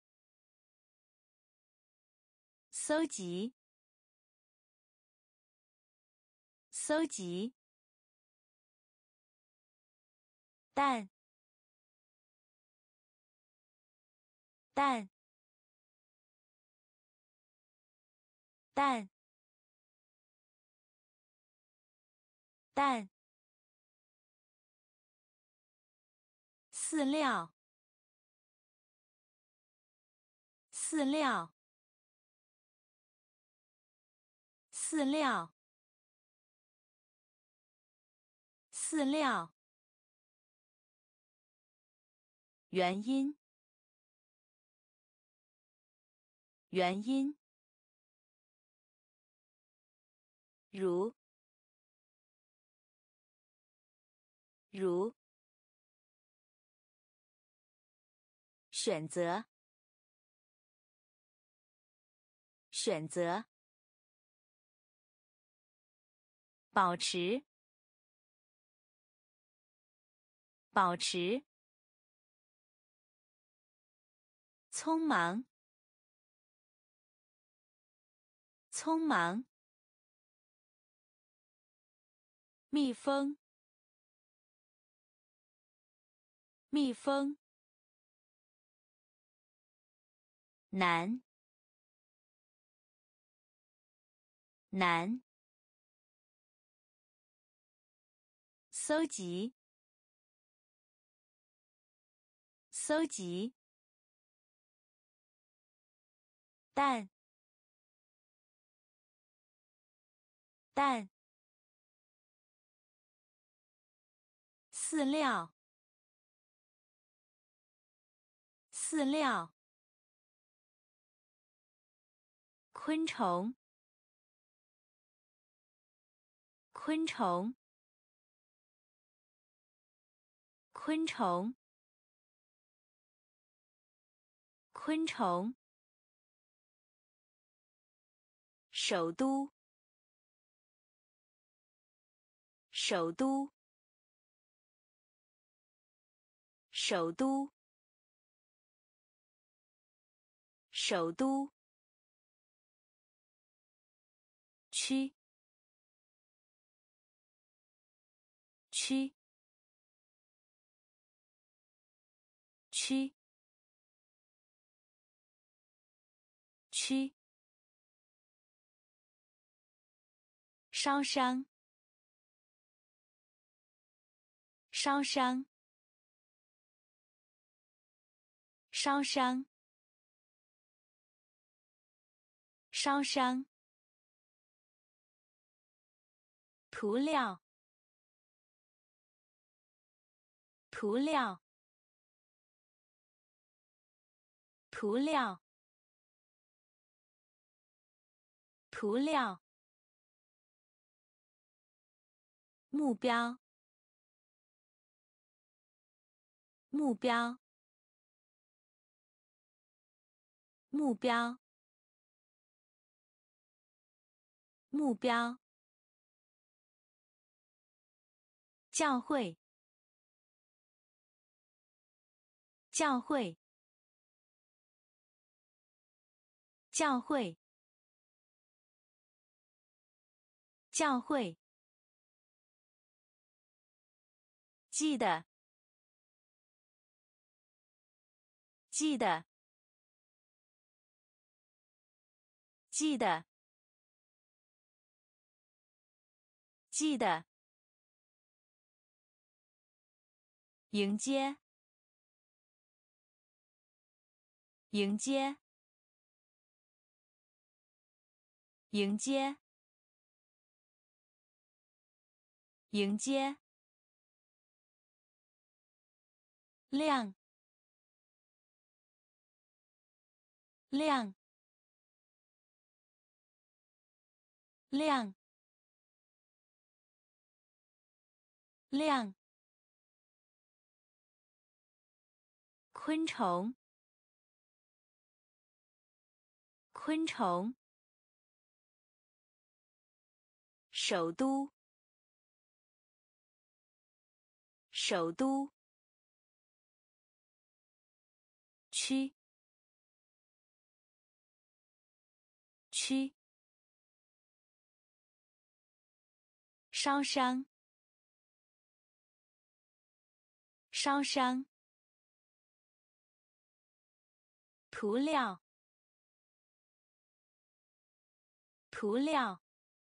搜集，搜集，蛋，蛋，蛋，蛋，饲料，饲料，饲料，饲料，原因，原因，如，如，选择，选择，保持，保持，匆忙，匆忙，蜜蜂，蜜蜂，难，难，搜集，搜集，蛋，蛋，饲料，饲料，昆虫，昆虫，昆虫，昆虫，首都，首都，首都，首都，区，区，区，区，烧伤，烧伤，烧伤，烧伤， 涂料，涂料，涂料，涂料。目标，目标，目标，目标。教会，教会，教会，教会。记得，记得，记得，记得。迎接，迎接，迎接，迎接。亮，亮，亮，亮。昆虫，昆虫。首都，首都。区，区。烧伤，烧伤。涂料，涂料。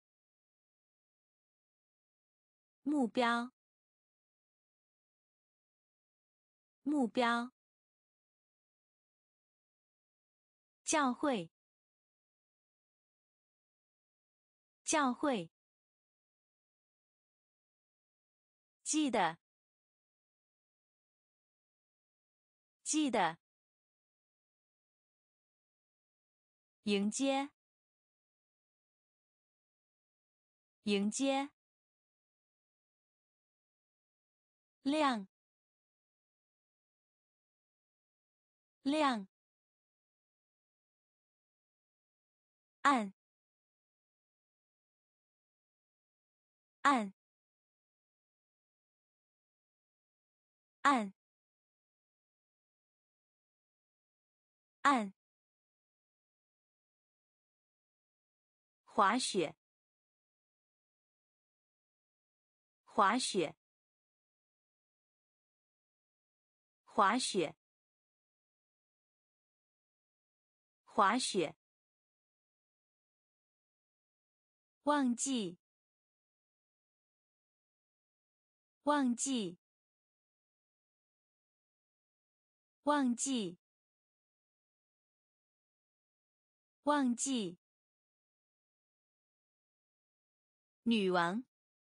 目标，目标。教会，教会。记得，记得。迎接，迎接。亮，亮。暗，暗，暗，暗。滑雪，滑雪，滑雪，滑雪。忘记，忘记，忘记，忘记。女王，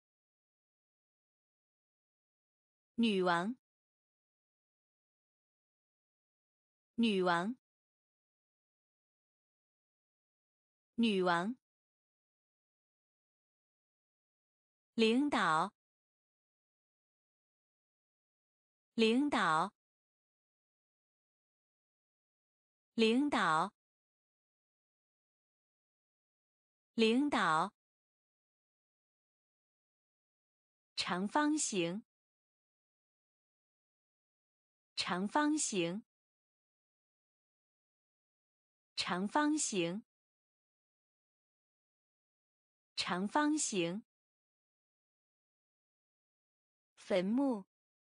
女王，女王，女王。领导，领导，领导，领导。长方形，长方形，长方形，长方形。坟墓，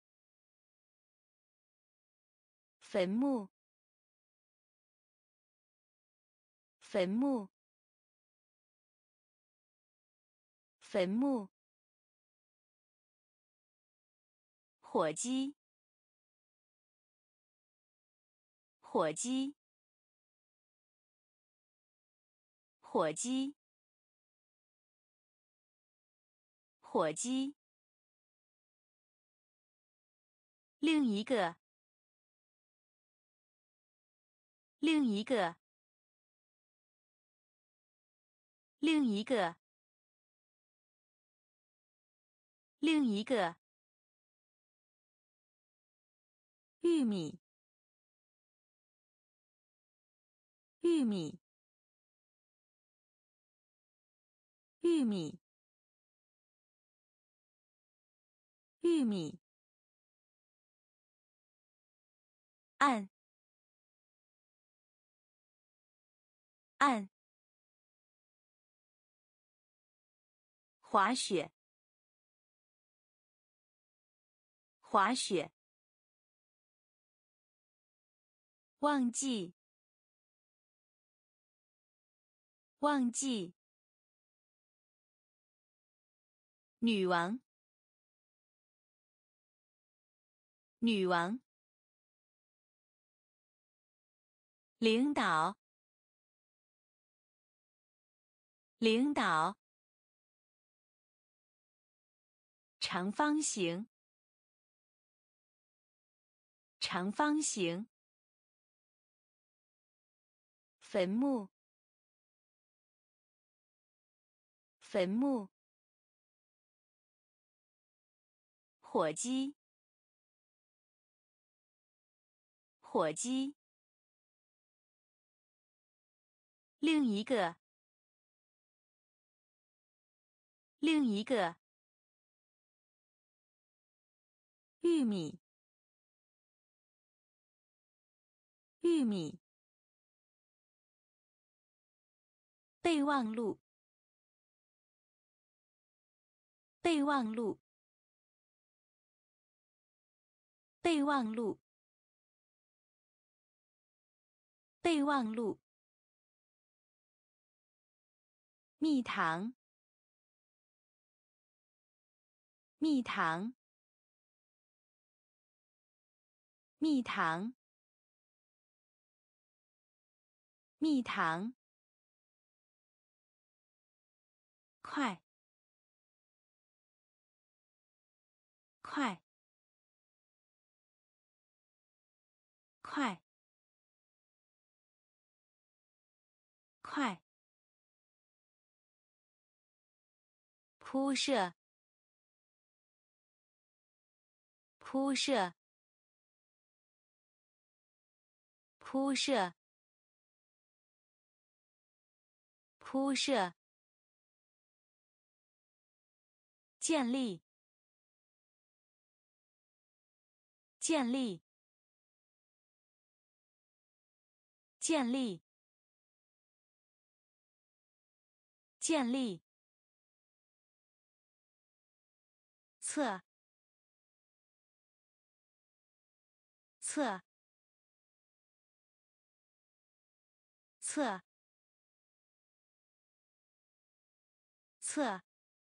坟墓，坟墓，坟墓。火鸡，火鸡，火鸡， 火鸡，另一个，另一个，另一个，另一个，玉米，玉米，玉米，玉米，按，按，滑雪，滑雪，忘记，忘记，女王，女王，领导，领导，长方形，长方形，坟墓，坟墓，火鸡，火鸡，另一个，另一个，玉米，玉米，备忘录，备忘录，备忘录，备忘录，蜜糖，蜜糖，蜜糖，蜜糖，快，快，快，快，铺设，铺设，铺设，铺设，建立，建立，建立，建立，测，测，测，测，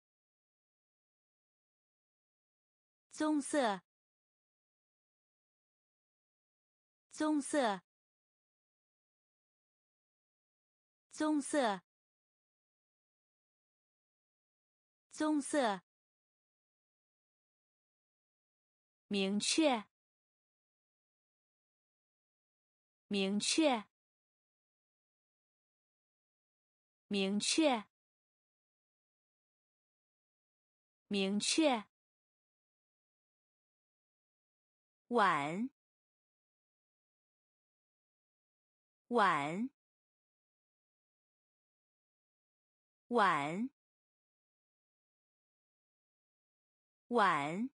棕色，棕色，棕色，棕色，明确，明确，明确，明确，碗，碗，碗，碗，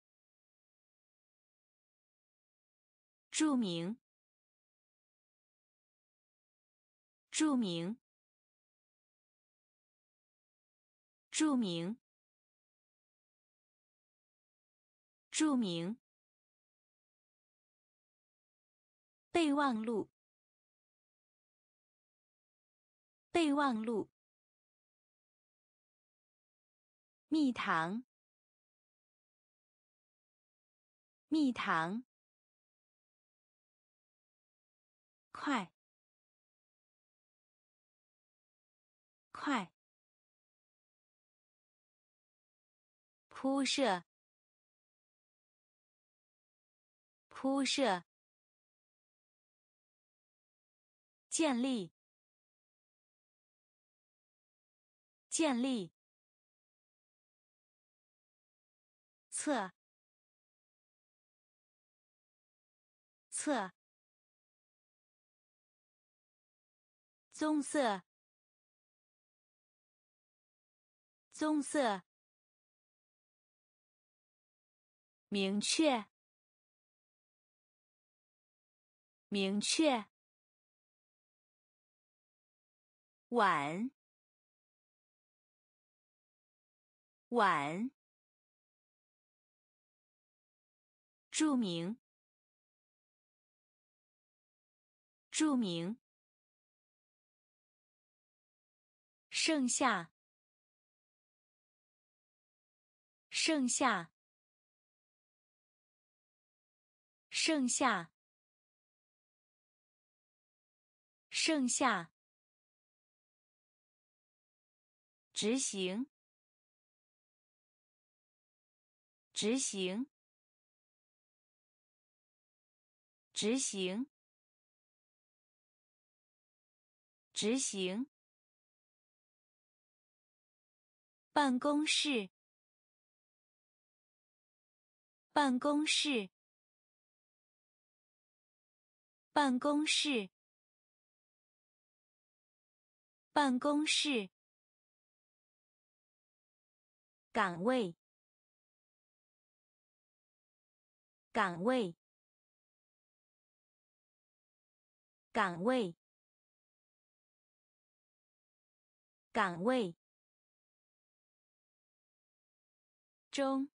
著名，著名，著名，著名，备忘录，备忘录，蜜糖，蜜糖，快，快， 铺设，铺设，建立，建立，测，测，棕色，棕色，明确，明确，晚，晚，著名，著名，剩下，剩下，剩下，剩下，执行，执行，执行，执行，办公室，办公室，办公室，办公室，岗位，岗位，岗位，岗位，中，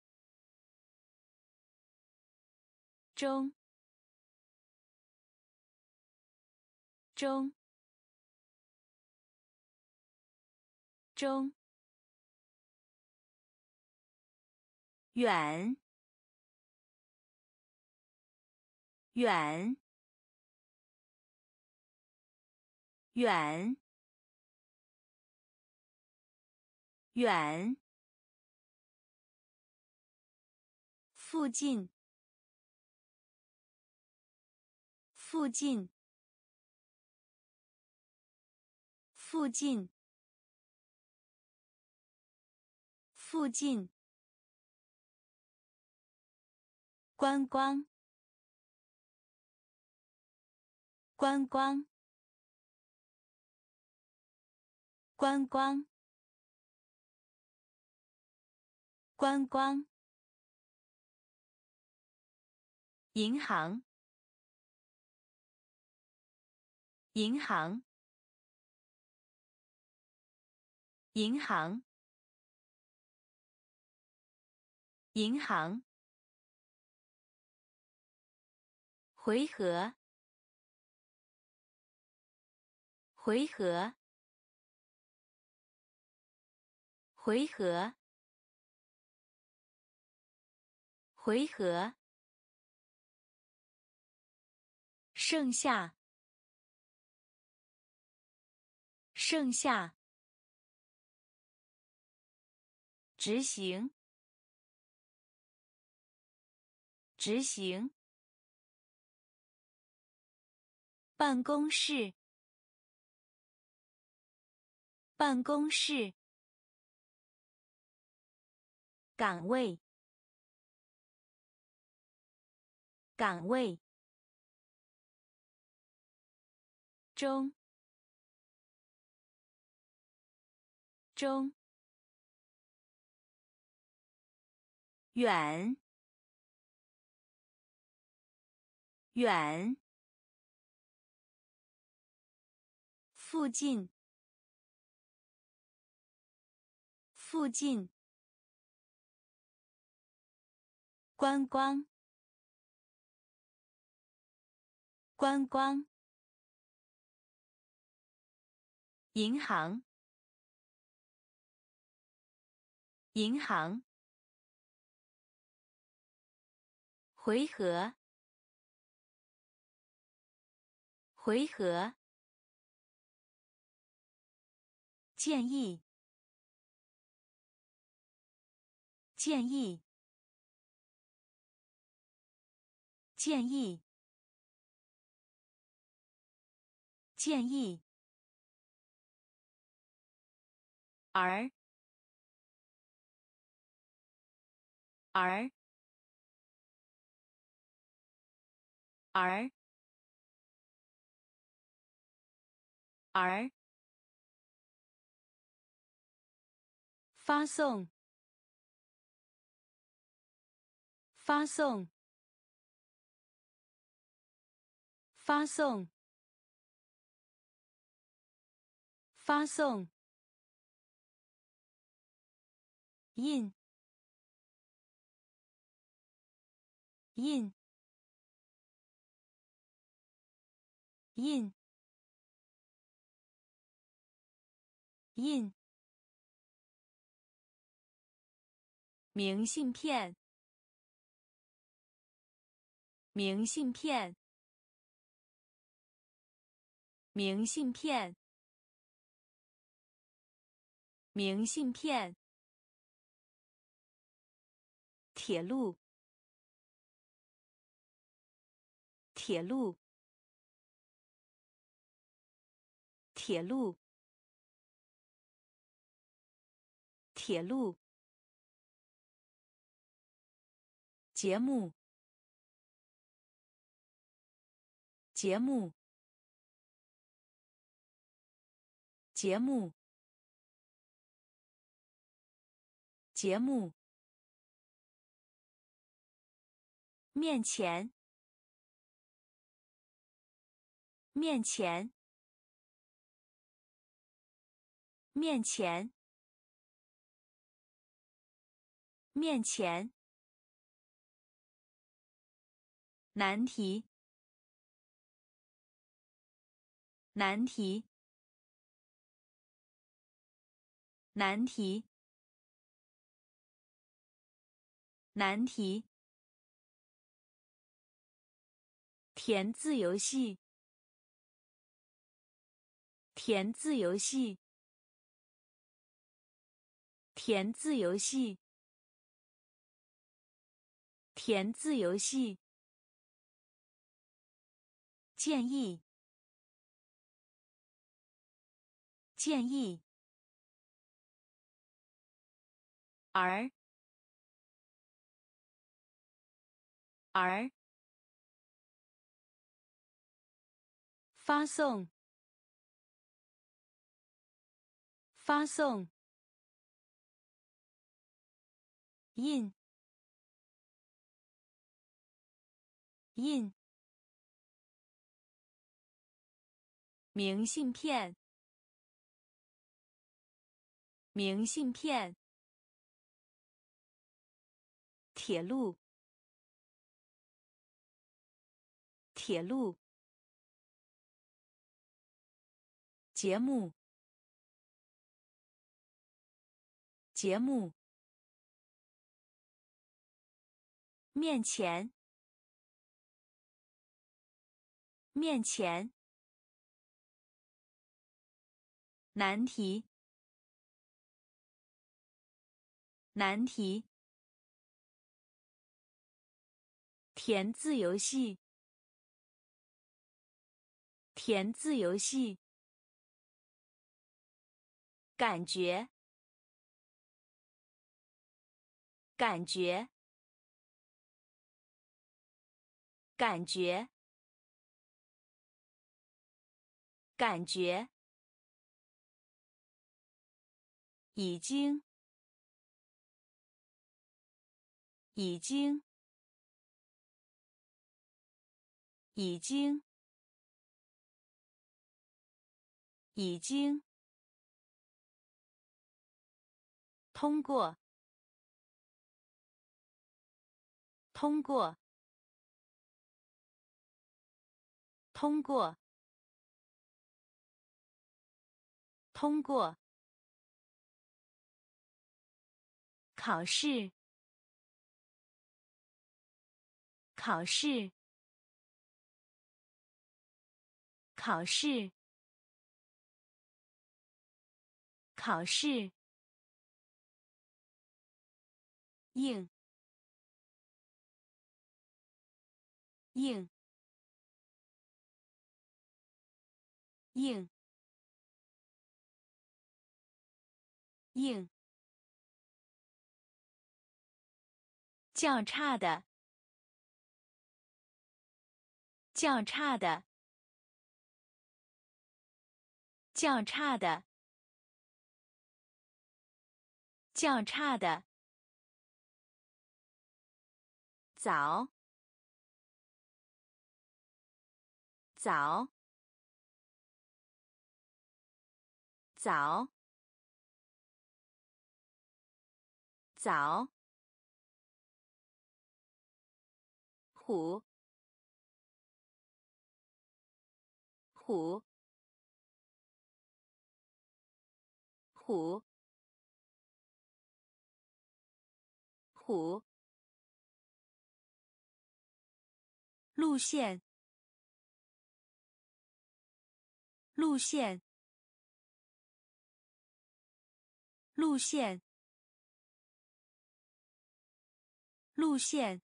中，中，中，远，远，远，远，附近，附近，附近，附近，观光，观光，观光，观光，银行，银行，银行，银行，回合，回合，回合，回合，剩下，剩下，执行，执行，办公室，办公室，岗位，岗位，中，中，远，远，附近，附近，观光，观光，银行，银行，回合，回合，建议， 建议，建议，建议。而，而，而，而。发送，发送，发送，发送。印，印，印，印。明信片，明信片，明信片，明信片。铁路，铁路，铁路，铁路。节目，节目，节目，节目。面前，面前，面前，面前。难题，难题，难题，难题。填字游戏，填字游戏，填字游戏，填字游戏。建议，建议。而，而。发送，发送。印，印。明信片，明信片。铁路，铁路。节目，节目。面前，面前。难题，难题。填字游戏，填字游戏。感觉，感觉，感觉，感觉。已经，已经，已经，已经。通过，通过，通过，通过。考试，考试，考试，考试。 硬硬硬硬较差的较差的较差的较差的早早早早虎虎虎虎路线路线路线路线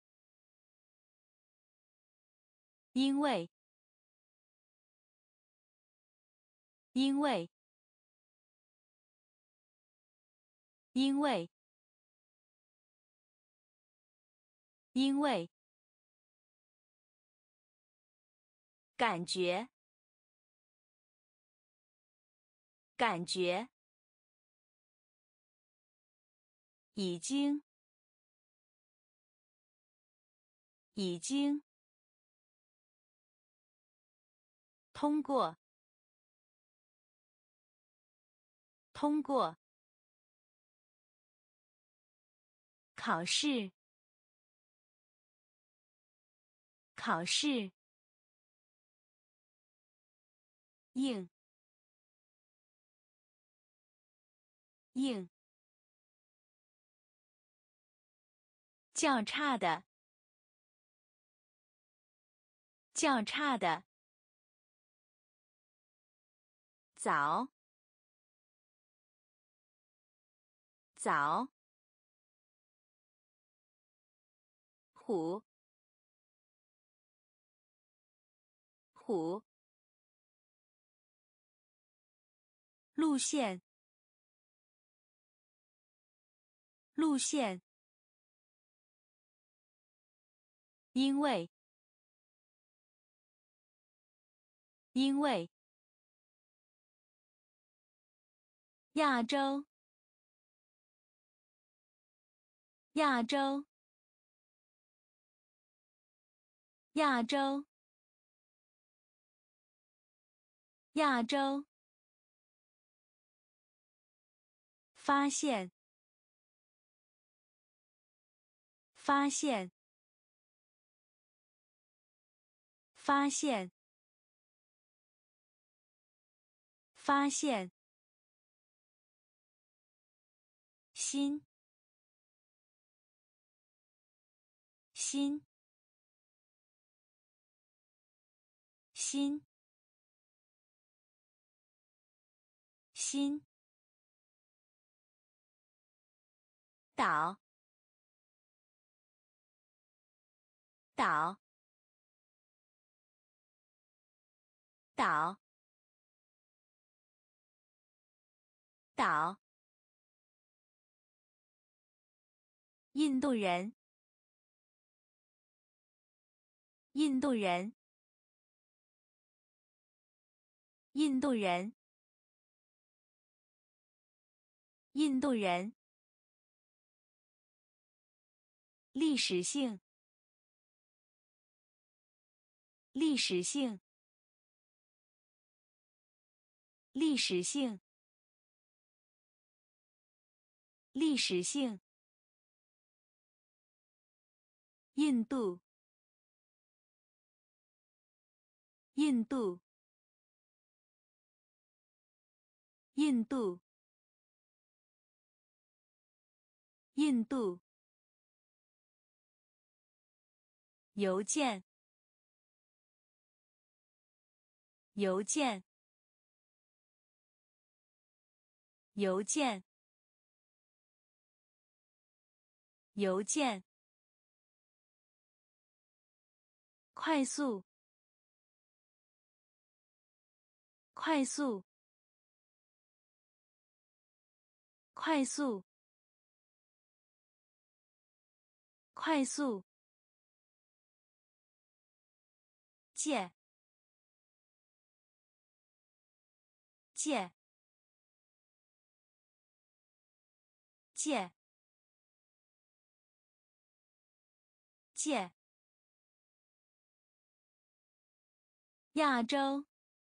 因为因为因为因为感觉感觉已经已经通过通过考试考试硬硬较差的较差的早早虎虎路线路线因为因为亚洲亚洲亚洲亚洲发现发现发现发现新新新新岛岛岛岛印度人印度人印度人印度人历史性历史性历史性历史性印度印度印度印度邮件邮件邮件邮件，快速，快速，快速，快速，借，借，借，借，亚洲，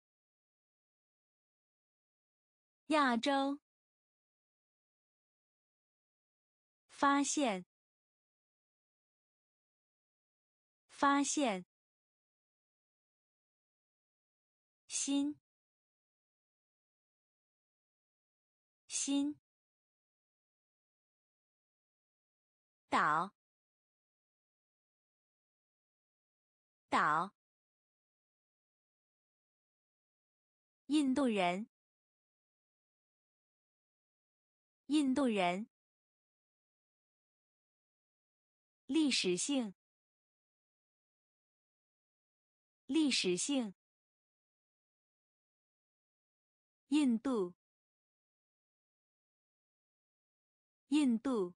亚洲，发现，发现，新，新，岛，岛，印度人，印度人，历史性，历史性，印度，印度，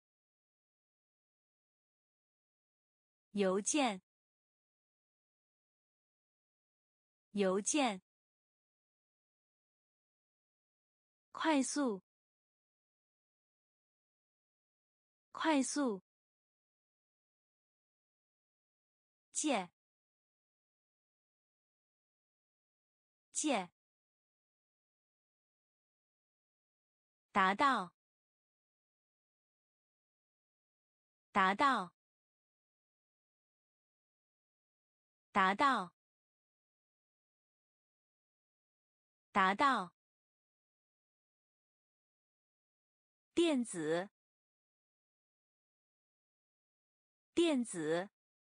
邮件，邮件，快速，快速，借，借，达到，达到，达到，达到，电子，电子，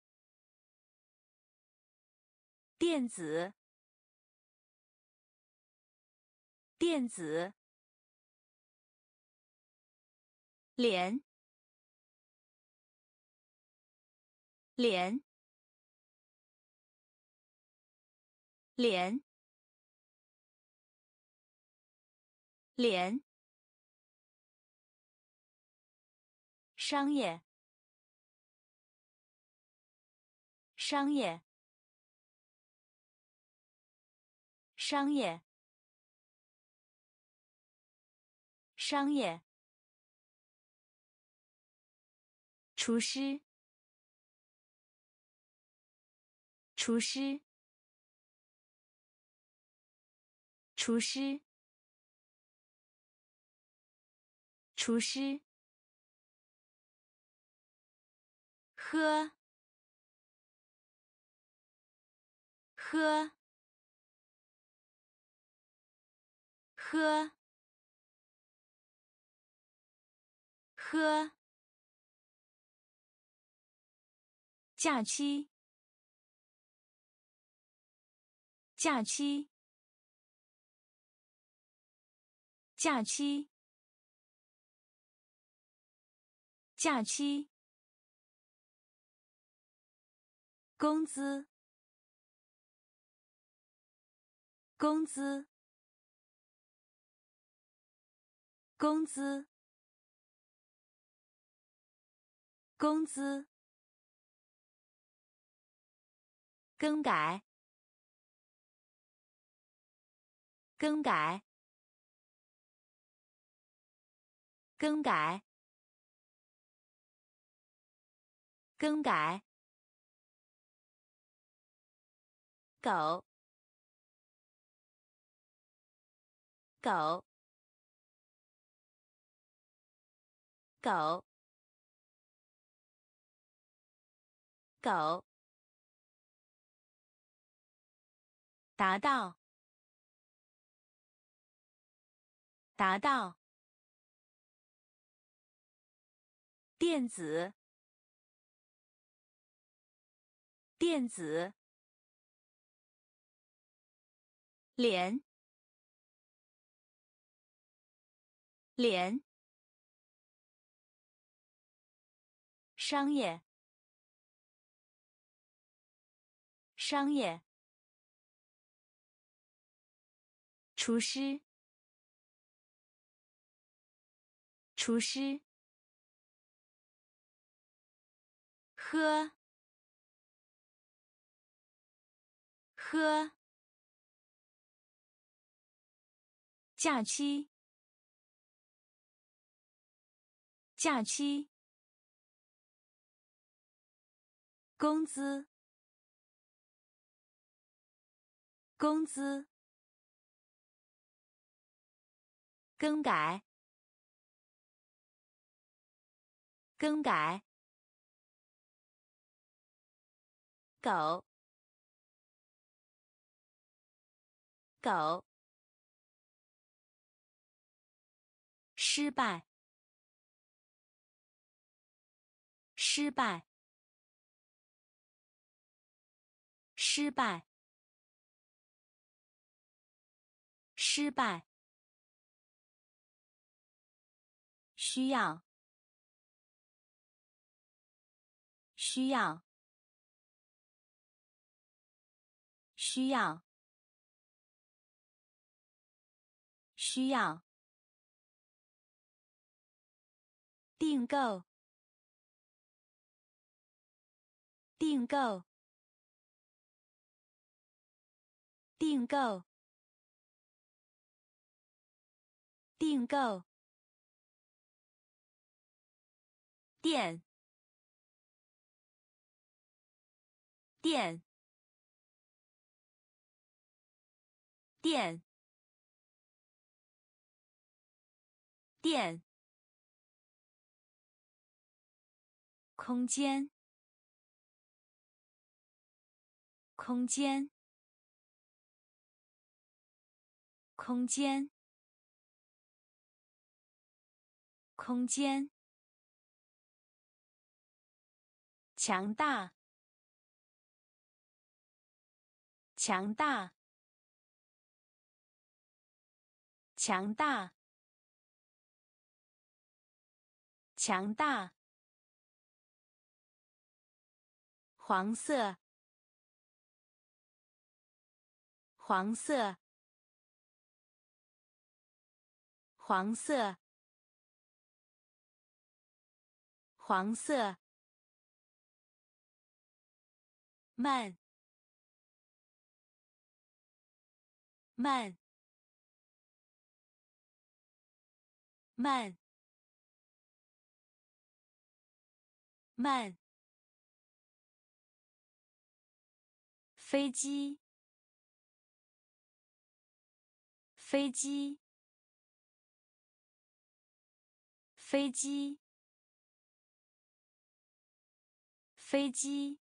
电子，电子，脸，脸，脸，脸，商业，商业，商业，商业，厨师，厨师，厨师，厨师，喝，喝，喝，喝，假期，假期，假期，假期，工资，工资，工资，工资，更改，更改，更改，更改，狗，狗，狗，狗，达到，达到，电子，电子，脸，脸， 商业，商业。厨师，厨师。喝，喝。假期，假期。工资，工资。更改，更改。狗，狗。失败，失败，失败，失败。需要，需要，需要，需要。订购，订购，订购，订购。店，店，店，店。空间，空间，空间，空间。强大，强大，强大，强大。黄色，黄色，黄色，黄色。慢，慢，慢，慢。飞机，飞机，飞机，飞机。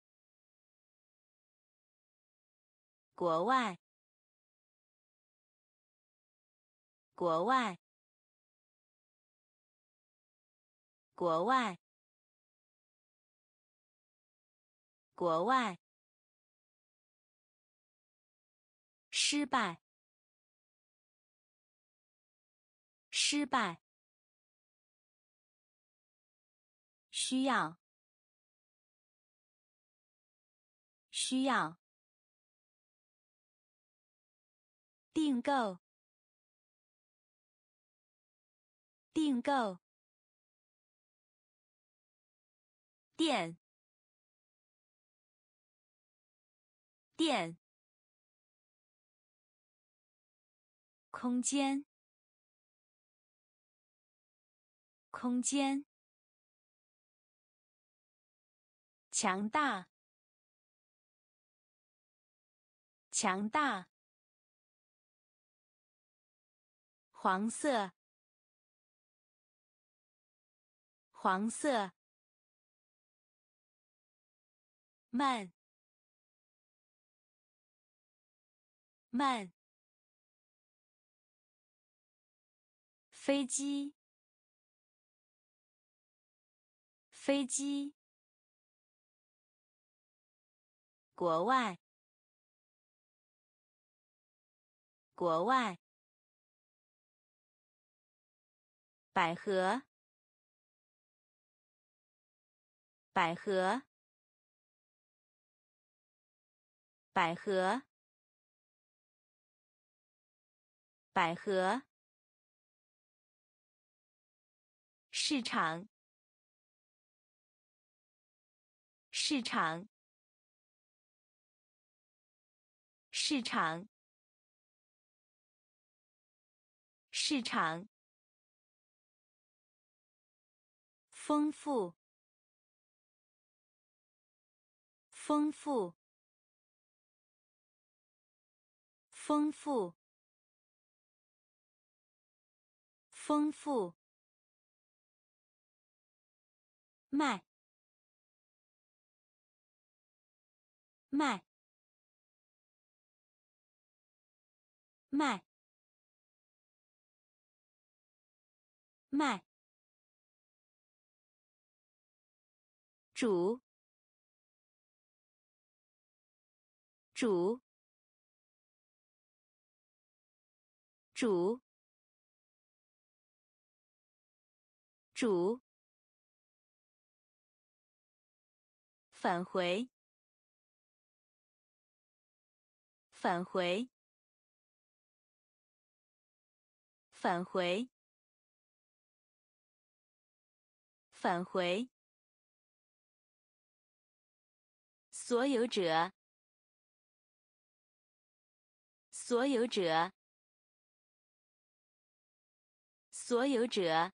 国外，国外，国外，国外。失败，失败。需要，需要。订购，订购。店，店。空间，空间。强大，强大。黄色，黄色。慢，慢。飞机，飞机。国外，国外。百合， 百合，百合，百合。市场，市场，市场，市场。丰富，丰富，丰富，丰富。卖，卖，卖，卖。煮，煮，煮，煮。返回，返回，返回，返回。所有者，所有者，所有者，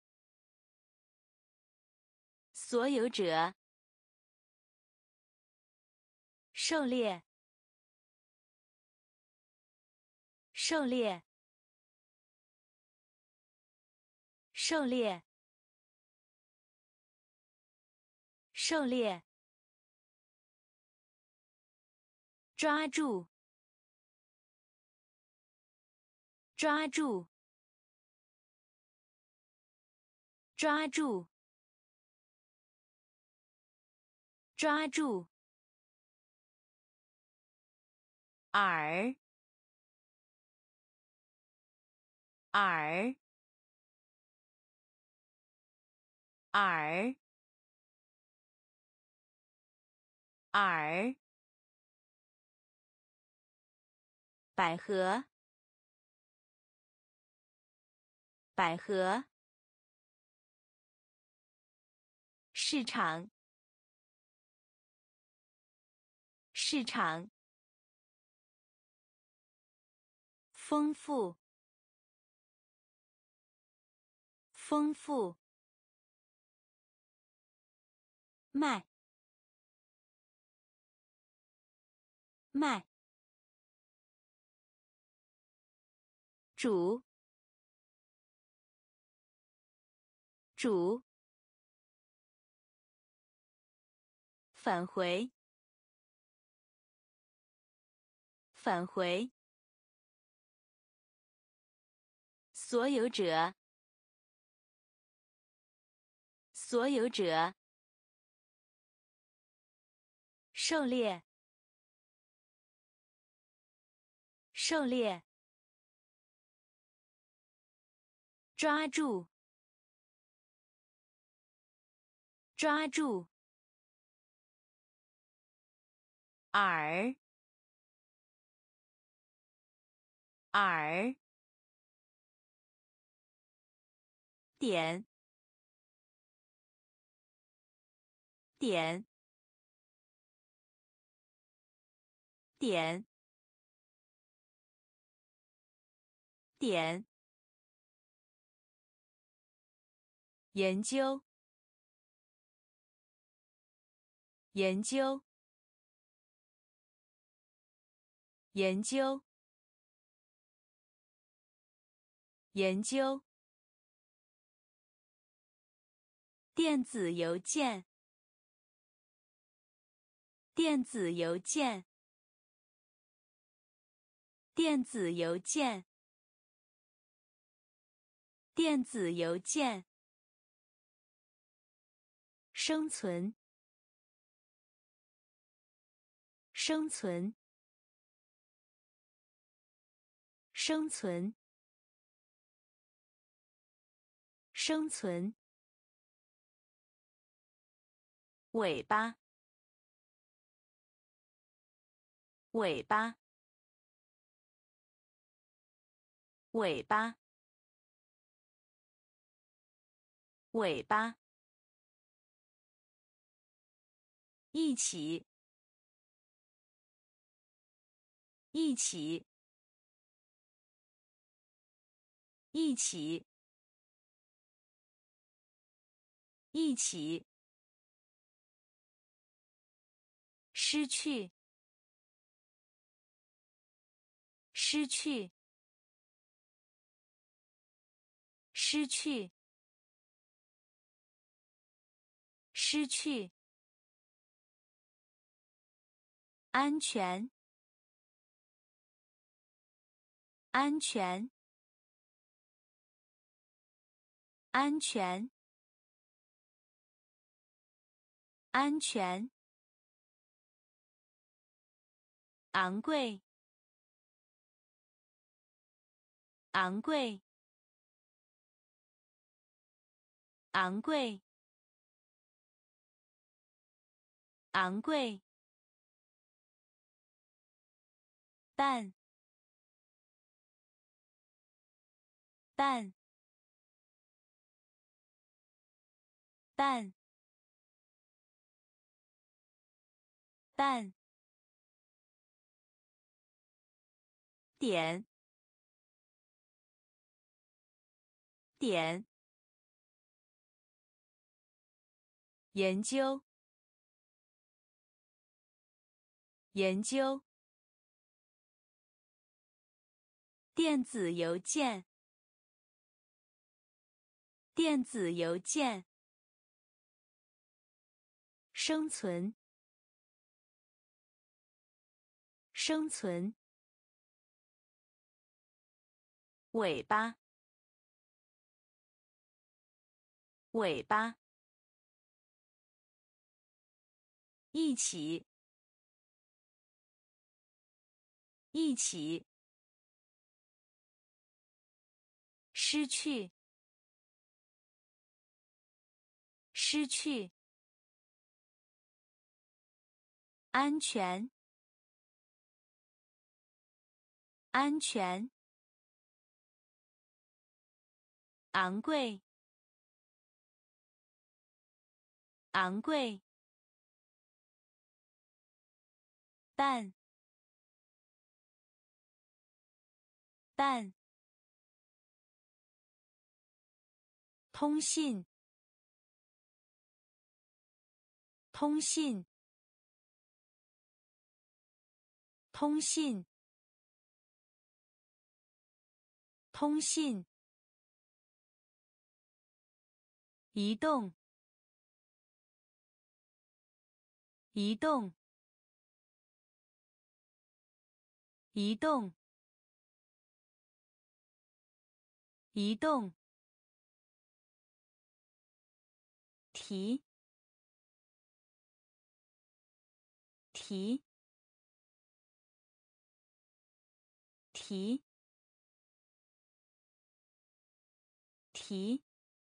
所有者。狩猎，狩猎，狩猎，狩猎。抓住，抓住，抓住，抓住。耳，耳，耳，耳。百合，百合。市场，市场。丰富，丰富。卖，卖。煮，煮。返回，返回。所有者，所有者。狩猎，狩猎。抓住，抓住。耳，耳。点，点，点，点。研究，研究，研究，研究。电子邮件，电子邮件，电子邮件，电子邮件。生存，生存，生存，生存。 尾巴，尾巴，尾巴，尾巴。一起，一起，一起，一起。失去，失去，失去，失去。安全，安全，安全，安全。昂贵，昂贵，昂贵，昂贵。蛋，蛋，蛋，蛋。点，点。研究，研究。电子邮件，电子邮件。生存，生存。尾巴，尾巴。一起，一起。失去，失去。安全，安全。昂贵，昂贵。蛋，蛋。通信，通信，通信，通信。移动，移动，移动，移动。提，提，提，提。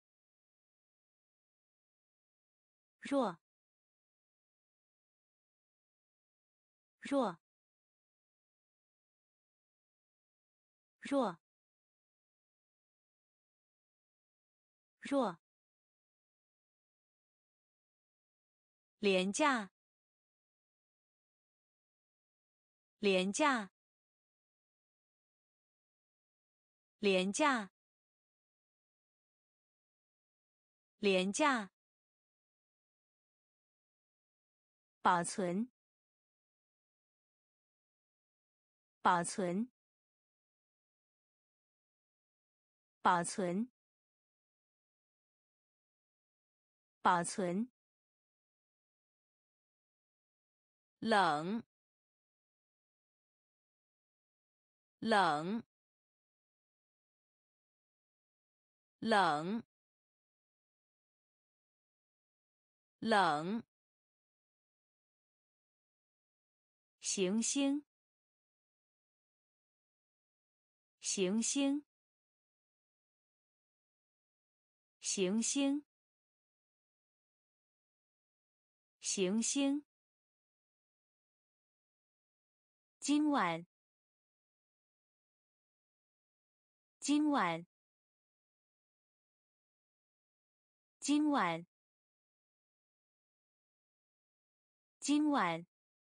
弱，弱，弱，弱。廉价，廉价，廉价，廉价。保存，保存，保存，保存。冷，冷，冷，冷。行星，行星，行星。 行星。今晚，今晚，今晚，今晚。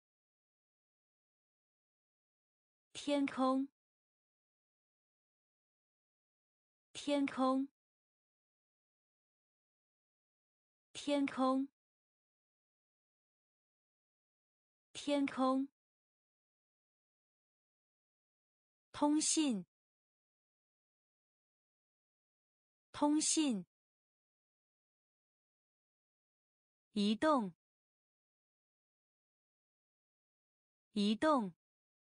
天空，天空，天空，天空。通信，通信。移动，移动。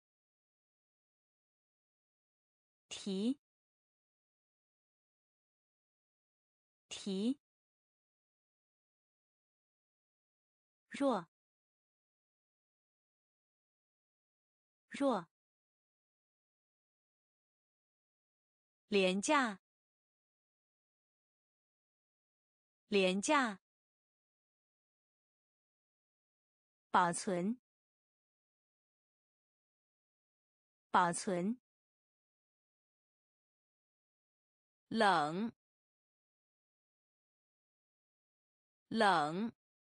提，提。弱，弱。廉价，廉价。保存，保存。冷，冷。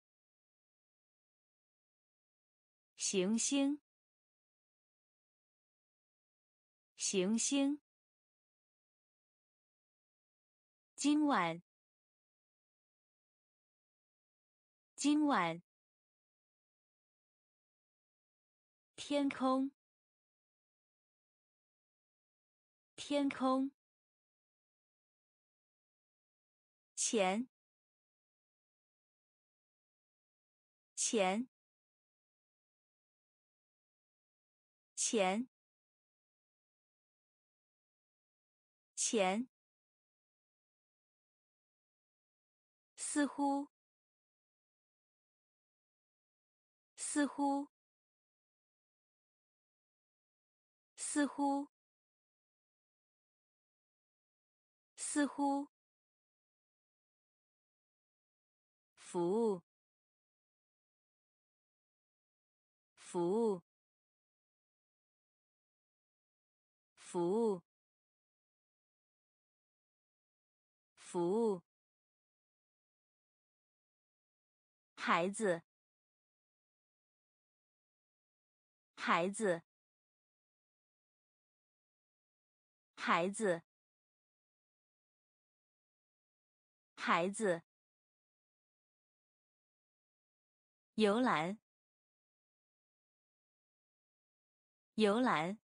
行星，行星。今晚，今晚。天空，天空。钱，钱，钱，钱。似乎，似乎，似乎，似乎。服务，服务，服务，服务。孩子，孩子，孩子，孩子。游览，游览，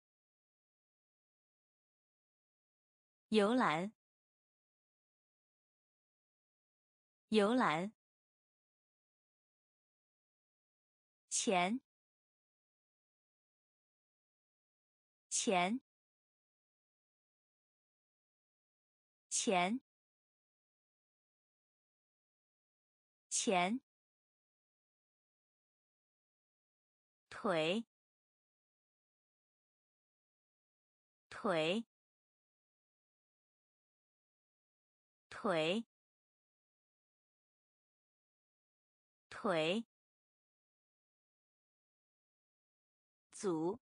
游览，游览。钱，钱，钱，钱。腿，腿，腿，腿。组，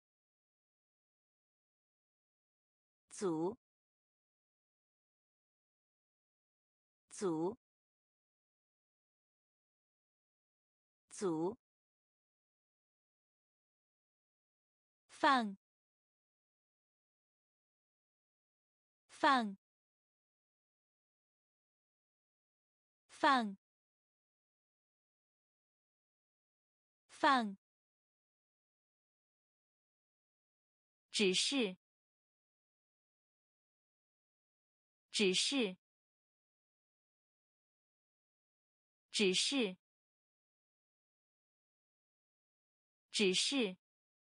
组，组，组。放，放，放，放。指示，指示，指示，指示。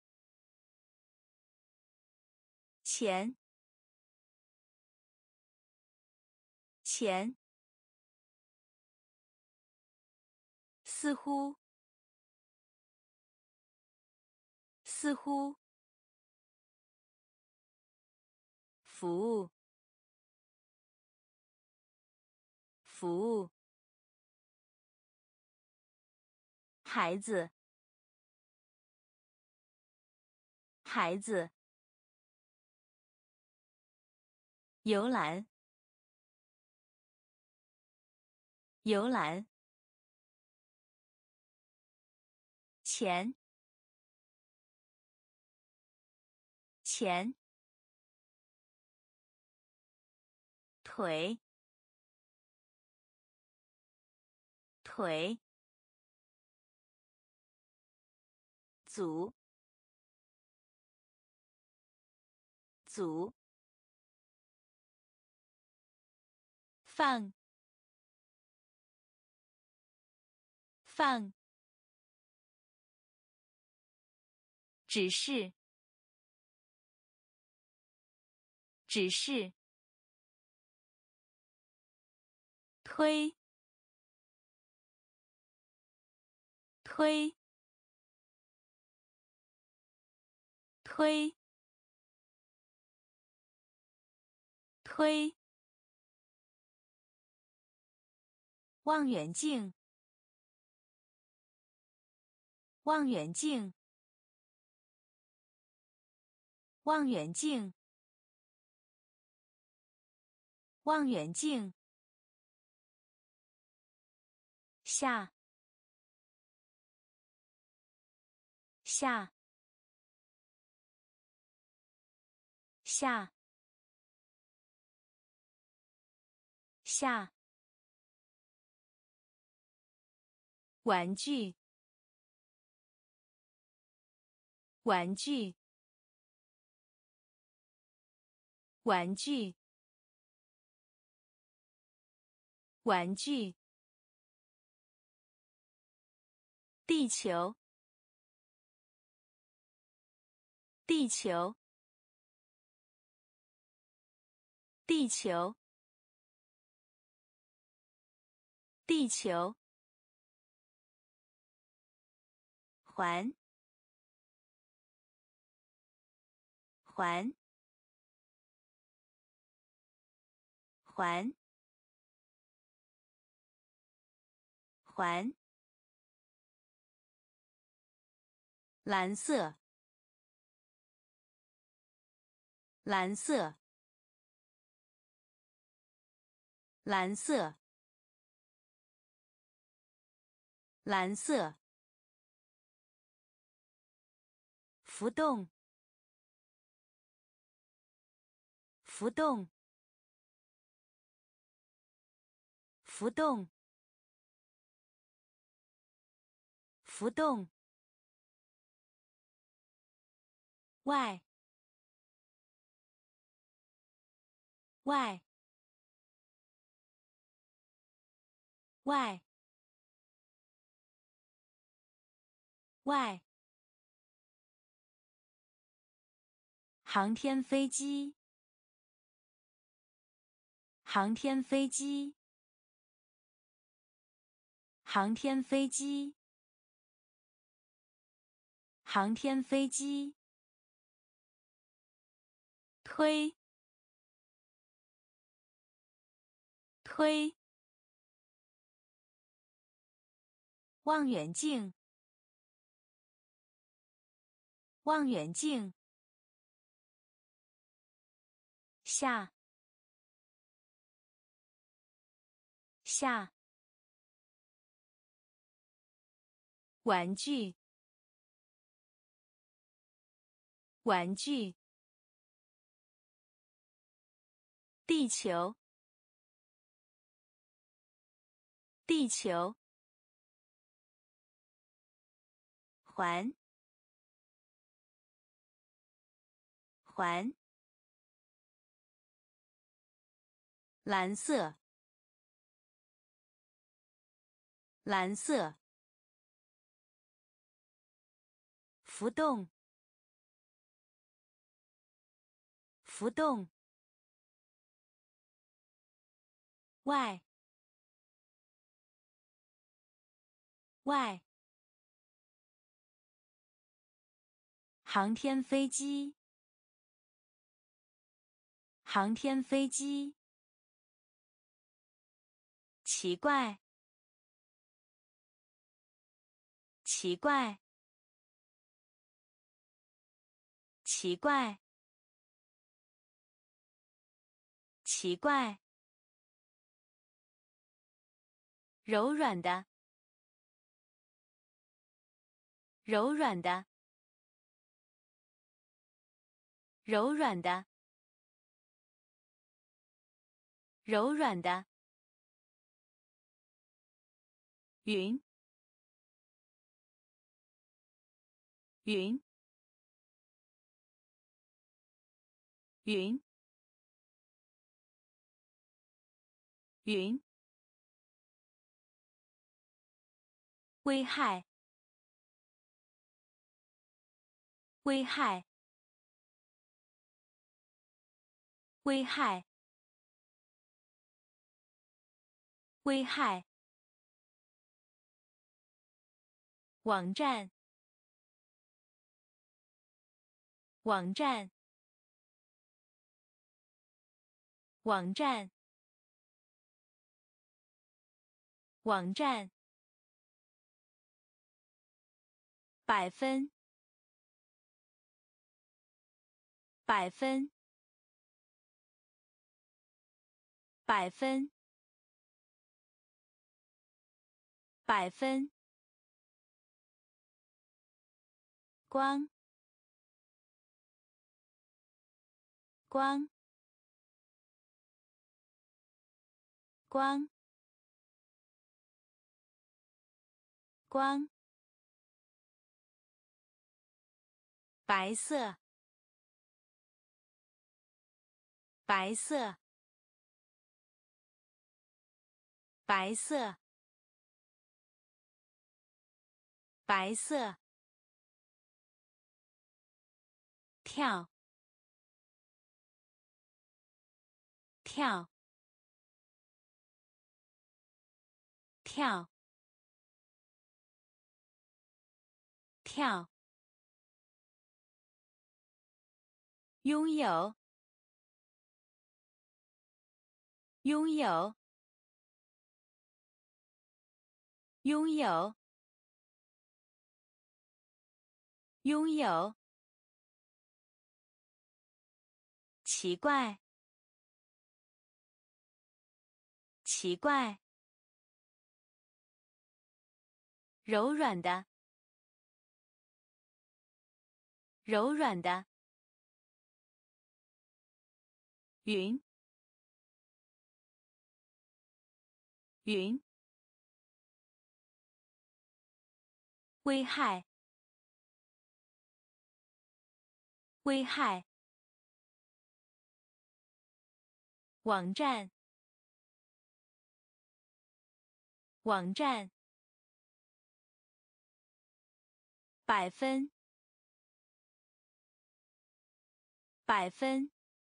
钱，钱。似乎，似乎。服务，服务。 孩子，孩子。游览，游览。钱，钱。腿，腿。组，组。放，放。指示，指示。推，推，推，推。望远镜，望远镜，望远镜，望远镜。下，下，下，下。玩具，玩具，玩具，玩具。地球，地球，地球，地球。环，环，环，环。蓝色，蓝色，蓝色，蓝色。浮动，浮动，浮动，浮动。外，外，外，外。航天飞机，航天飞机，航天飞机，航天飞机。推，推。望远镜，望远镜。下，下。玩具，玩具。地球，地球。环，环。蓝色，蓝色。浮动，浮动。外，外。航天飞机，航天飞机。奇怪， 奇怪，奇怪，奇怪，柔软的，柔软的，柔软的，柔软的，云，云，云，云，危害，危害，危害，危害，网站，网站，网站，网站，百分，百分，百分，百分，光，光，光，光，白色，白色，白色，白色，跳，跳，跳，跳，拥有，拥有，拥有，拥有，奇怪，奇怪，柔软的，柔软的，云，云，危害，危害，网站，网站，百分，百分，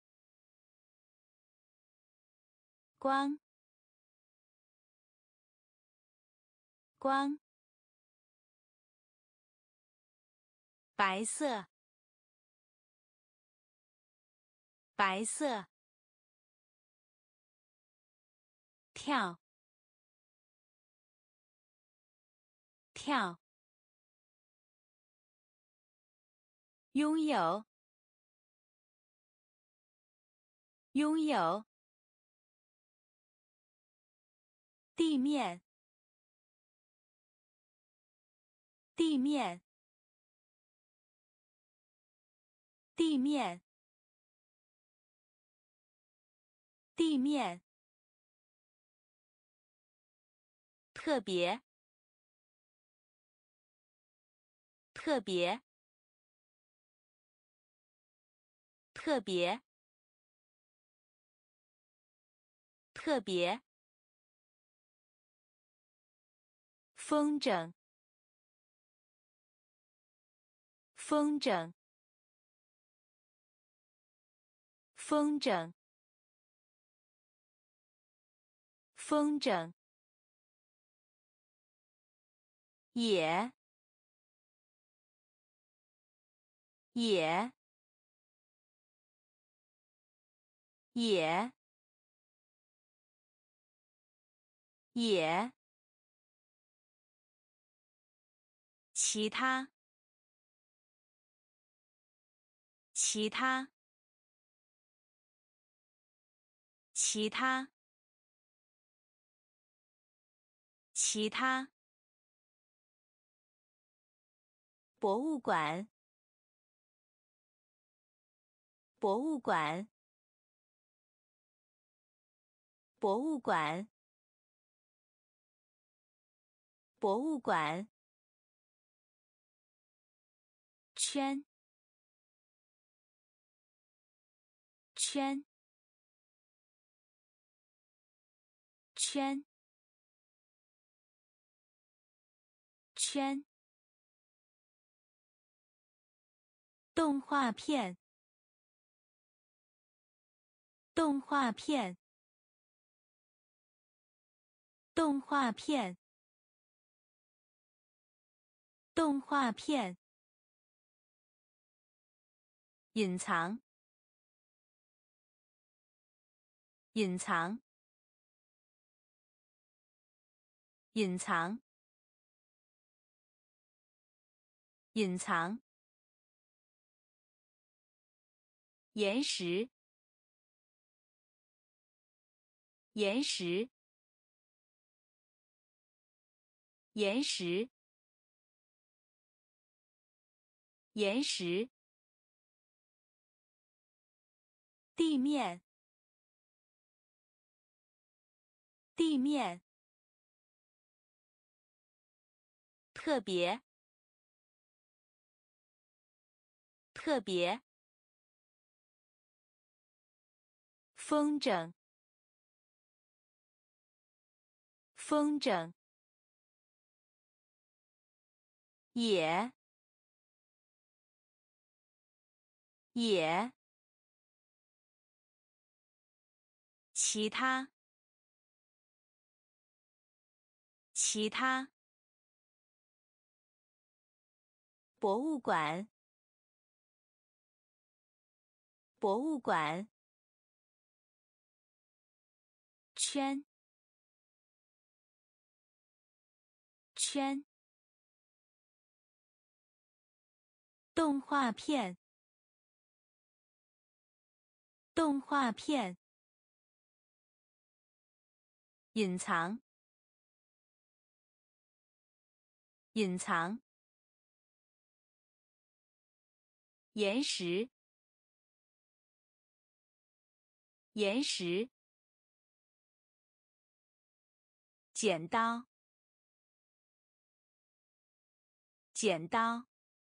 光，光，白色，白色，跳，跳，拥有，拥有，地面，地面，地面，地面，特别，特别，特别，特别，风筝，风筝，风筝，风筝，也，也，也，也， 其他，其他，其他，其他。博物馆，博物馆，博物馆，博物馆。圈，圈，圈，圈。动画片，动画片，动画片，动画片。隐藏，隐藏，隐藏，隐藏。岩石，岩石，岩石，岩石。地面，地面。特别，特别。风筝，风筝。也，也。其他，其他。博物馆，博物馆。圈，圈。动画片，动画片。隐藏，隐藏。岩石，岩石。剪刀，剪刀，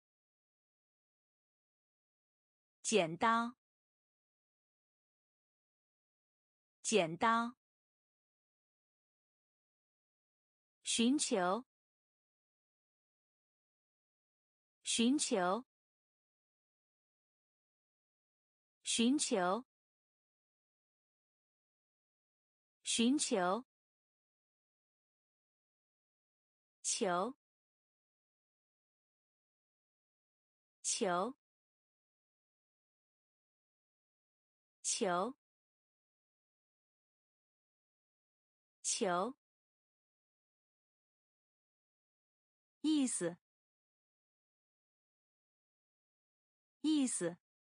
剪刀，剪刀。寻求，寻求，寻求，寻求。球，球，球，球。意思，意思，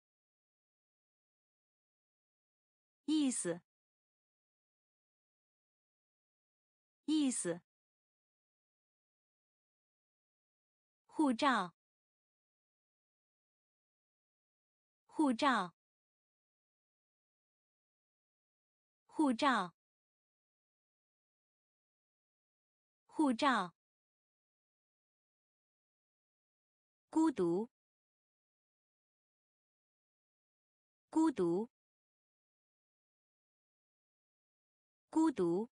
意思，意思。护照，护照，护照，护照。孤独，孤独，孤独，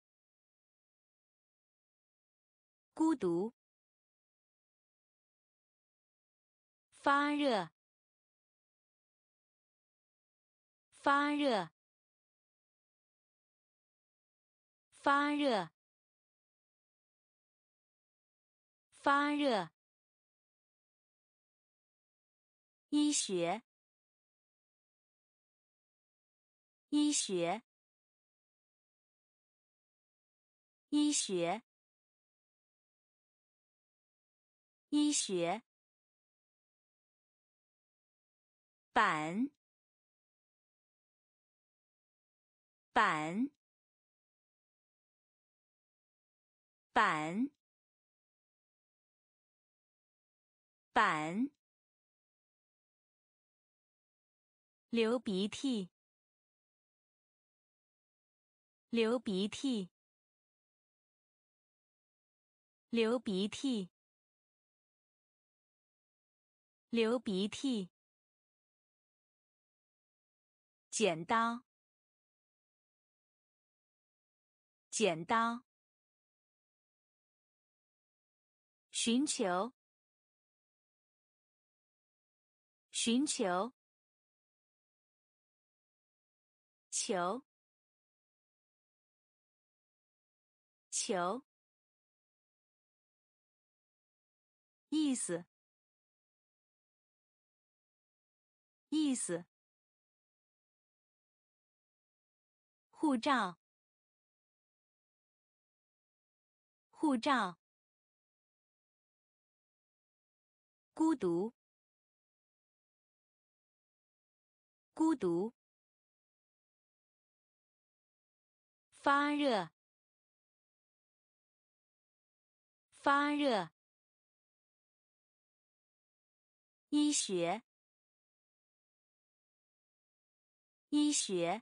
孤独。发热，发热，发热，发热。医学，医学，医学。 医学板板板板流鼻涕流鼻涕流鼻涕流鼻涕剪刀剪刀寻求寻求求求意思意思护照护照孤独孤独发热发热医学医学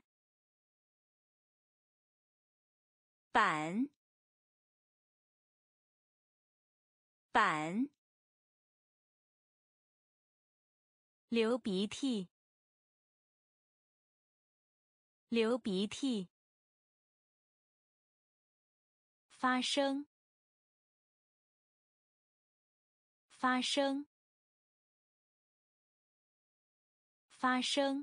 板板流鼻涕流鼻涕发生发生发生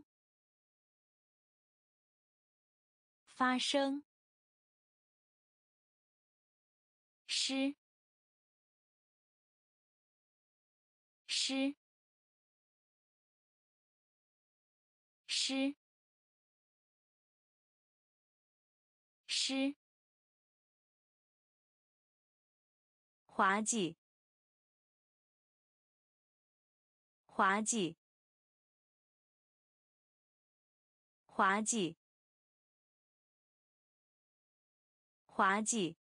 发生湿湿湿湿滑稽滑稽滑稽滑稽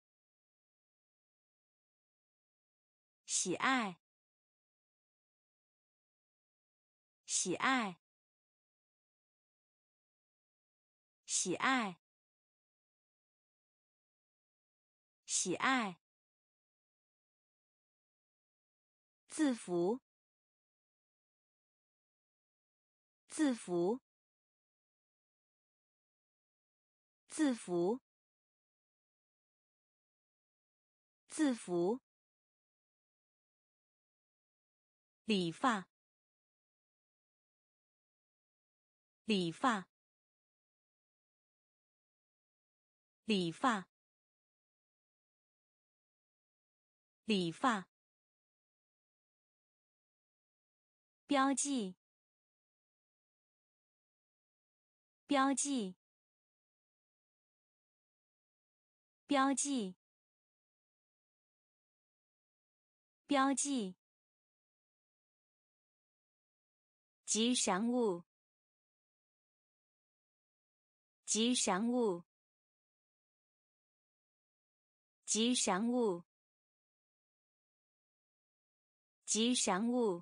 喜爱喜爱喜爱喜爱字符字符字符字符理发理发理发理发标记标记标记标记吉祥物吉祥物吉祥物吉祥物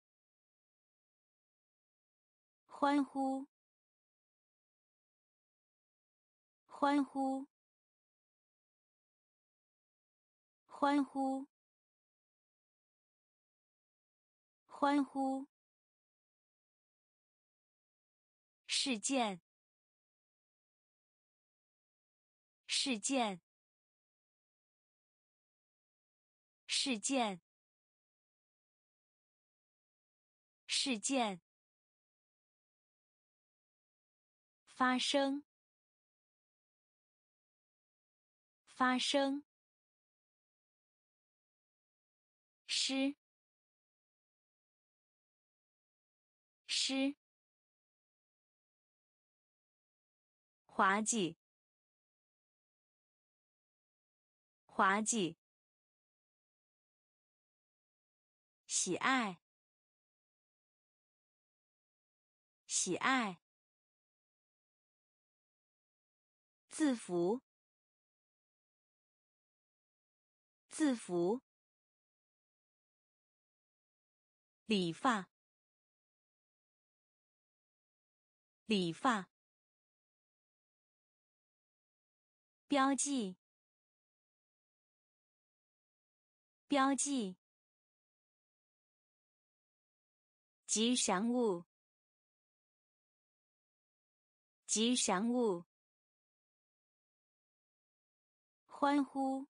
欢呼欢呼欢呼欢呼事件事件事件事件发生发生湿湿滑稽滑稽喜爱，喜爱。字符，字符。理发，理发。标记，标记。吉祥物，吉祥物。欢呼，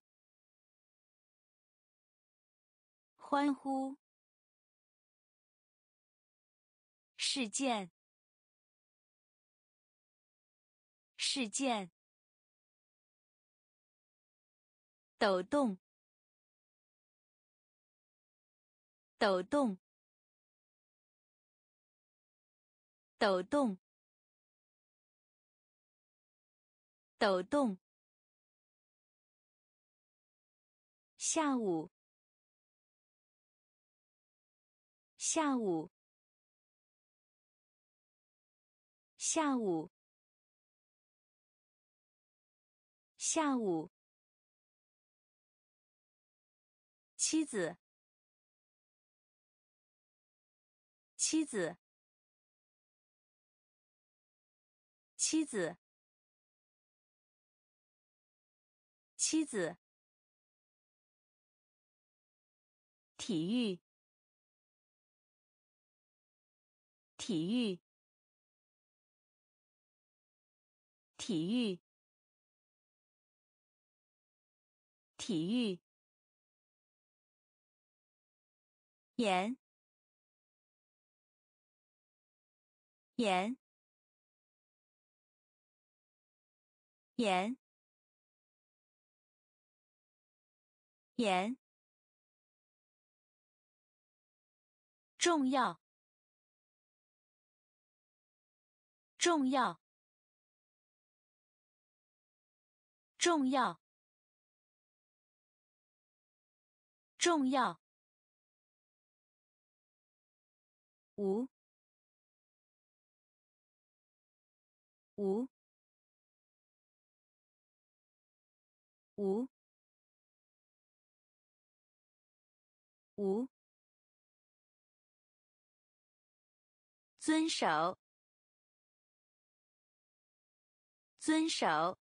欢呼。事件，事件。抖动，抖动，抖动，抖动。下午，下午，下午，下午。妻子，妻子，妻子，妻子。体育，体育，体育，体育。盐，盐，盐，盐。重要，重要，重要，重要。无，无，无，无。遵守，遵守，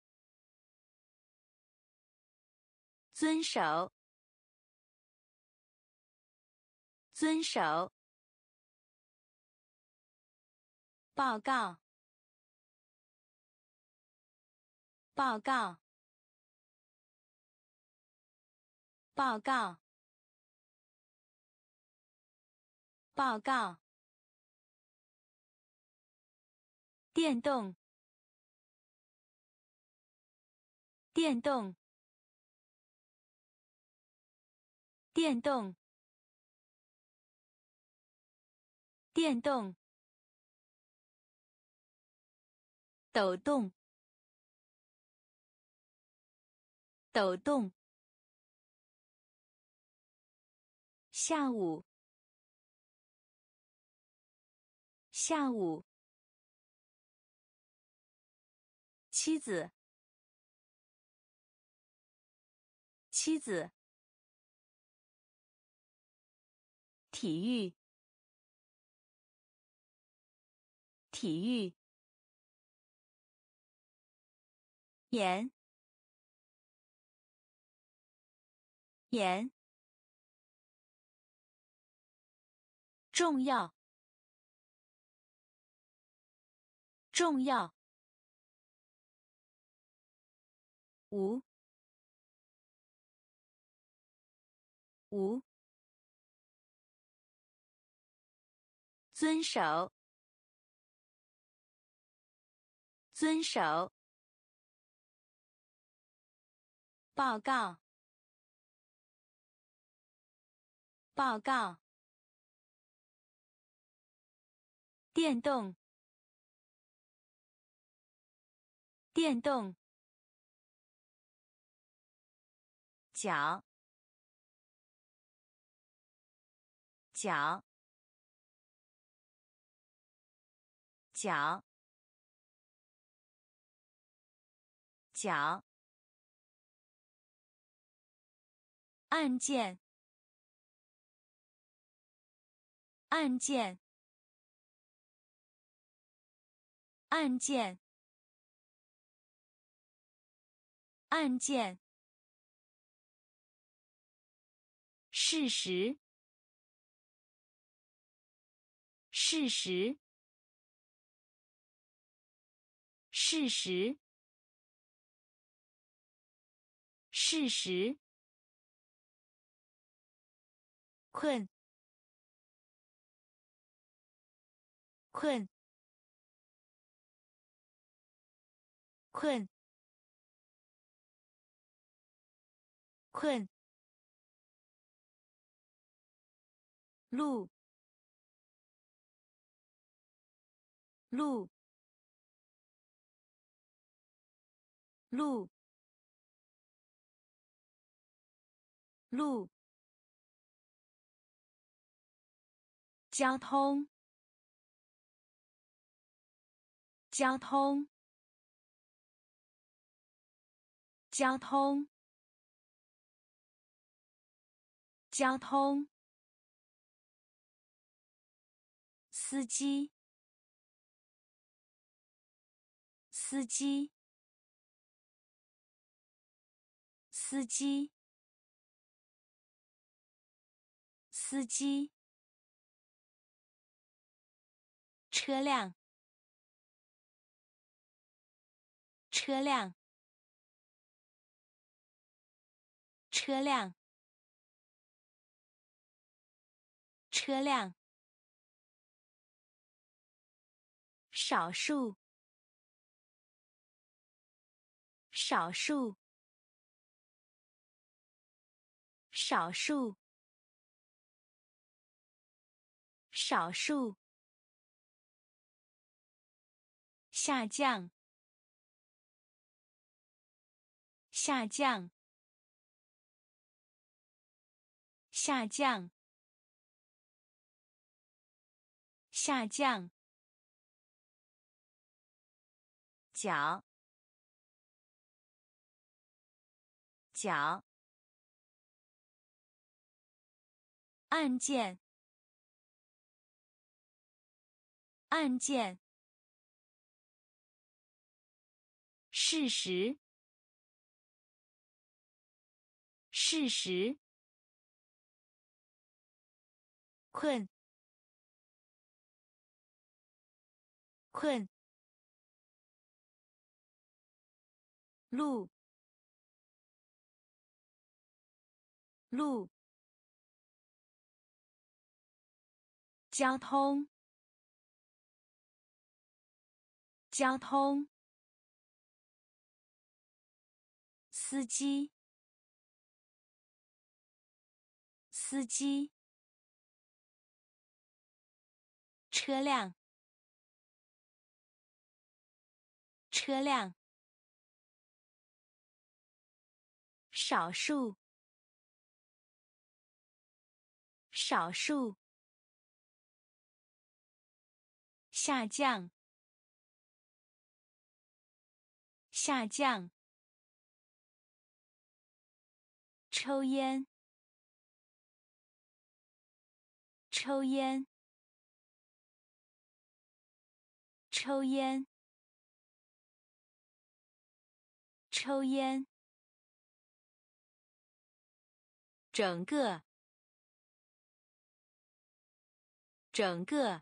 遵守，遵守。报告，报告，报告，报告。电动，电动，电动，电动。抖动，抖动。下午，下午。妻子，妻子。体育，体育。盐，盐。重要，重要。无，无。遵守，遵守。报告，报告。电动，电动。脚， 脚脚脚案件案件案件案件事实事实事实事实困困困困路路路路交通交通交通交通司机司机司机司机车辆车辆车辆车辆少数少数少数少数下降下降下降下降脚脚案件案件事实事实困困路路交通交通司机司机车辆车辆少数少数下降下降抽烟抽烟抽烟抽烟整个整个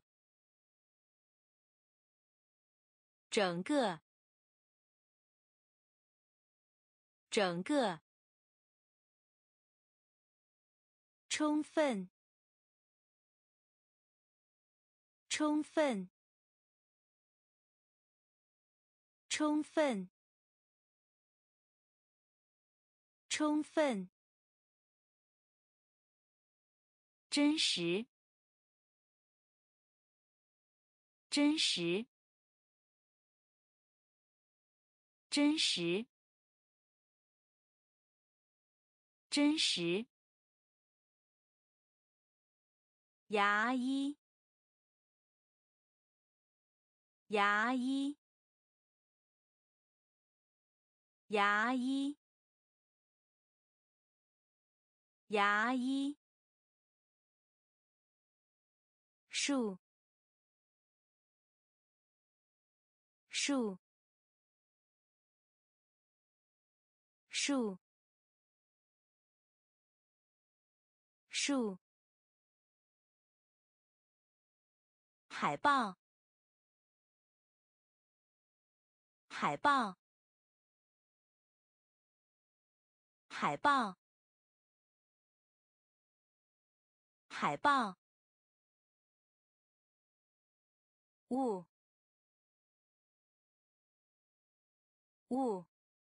整个整个充分充分充分充分真实真实真实真实牙医，牙医，牙医，牙医，树，树，树，树，海报，海报，海报，海报，雾，雾，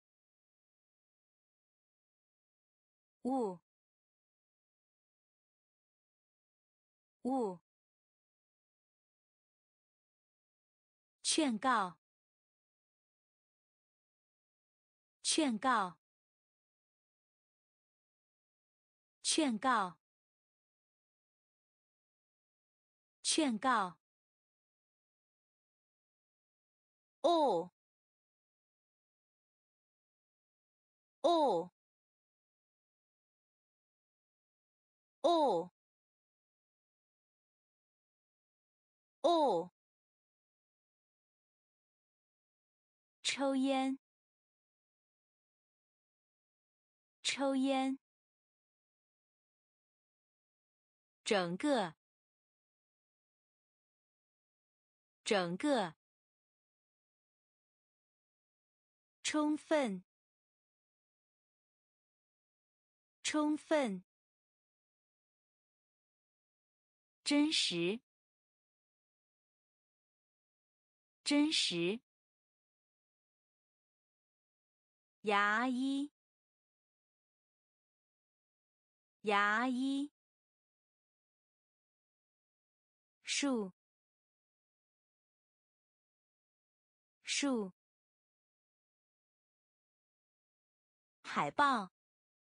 雾，雾，劝告，劝告，劝告，劝告，哦，哦，哦，哦，抽烟，抽烟，整个，整个，充分，充分，真实，真实，牙医，牙医，树，树，海报，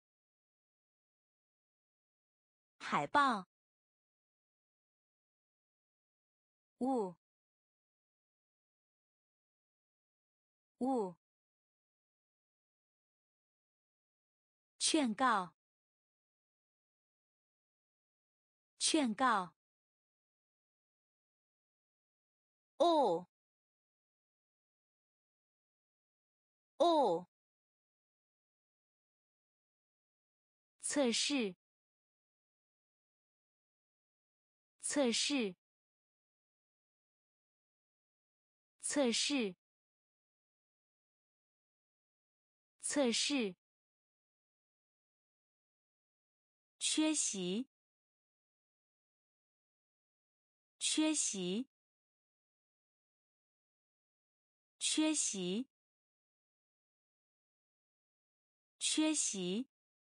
海报，雾，雾，劝告，劝告，哦，哦，测试，测试，测试，测试，缺席，缺席，缺席，缺席，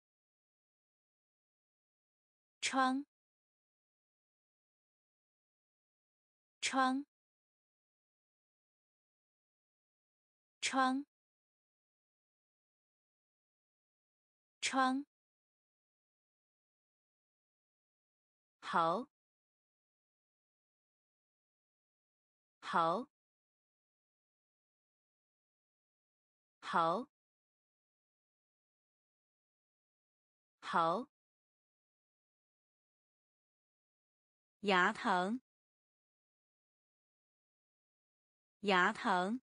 窗，窗，窗，窗，好，好，好，好，牙疼，牙疼，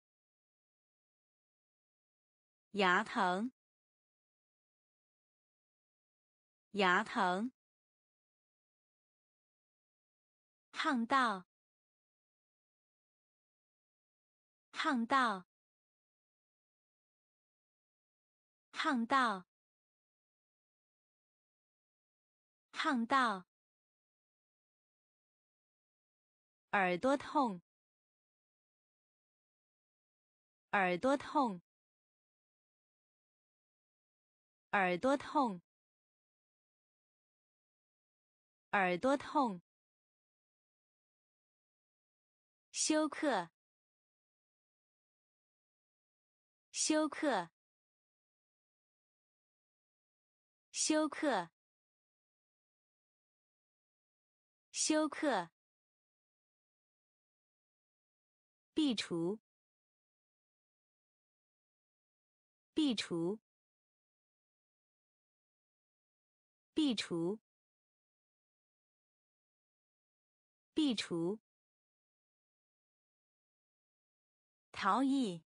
牙疼，牙疼，巷道，巷道，巷道，巷道，耳朵痛，耳朵痛，耳朵痛，耳朵痛，休克，休克，休克， 休克，壁橱，壁橱，壁橱，壁橱，逃逸，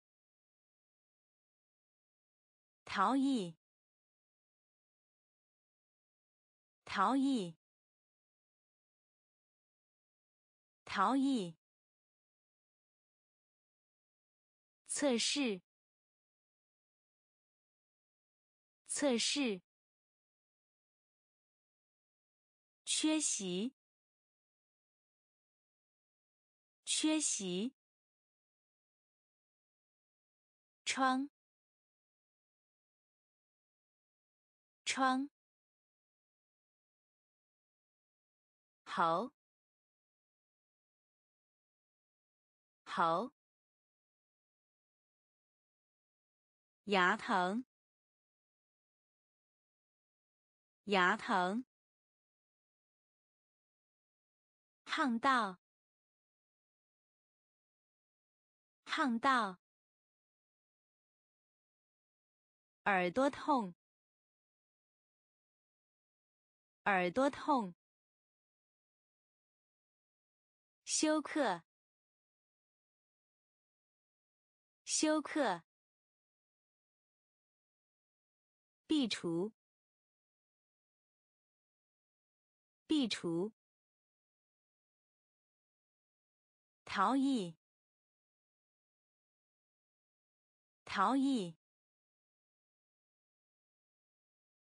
逃逸，逃逸，逃逸，测试，测试，缺席，缺席，窗，窗，好，好，牙疼，牙疼，巷道，巷道，耳朵痛，耳朵痛，休克，休克，壁橱，壁橱，逃逸，逃逸，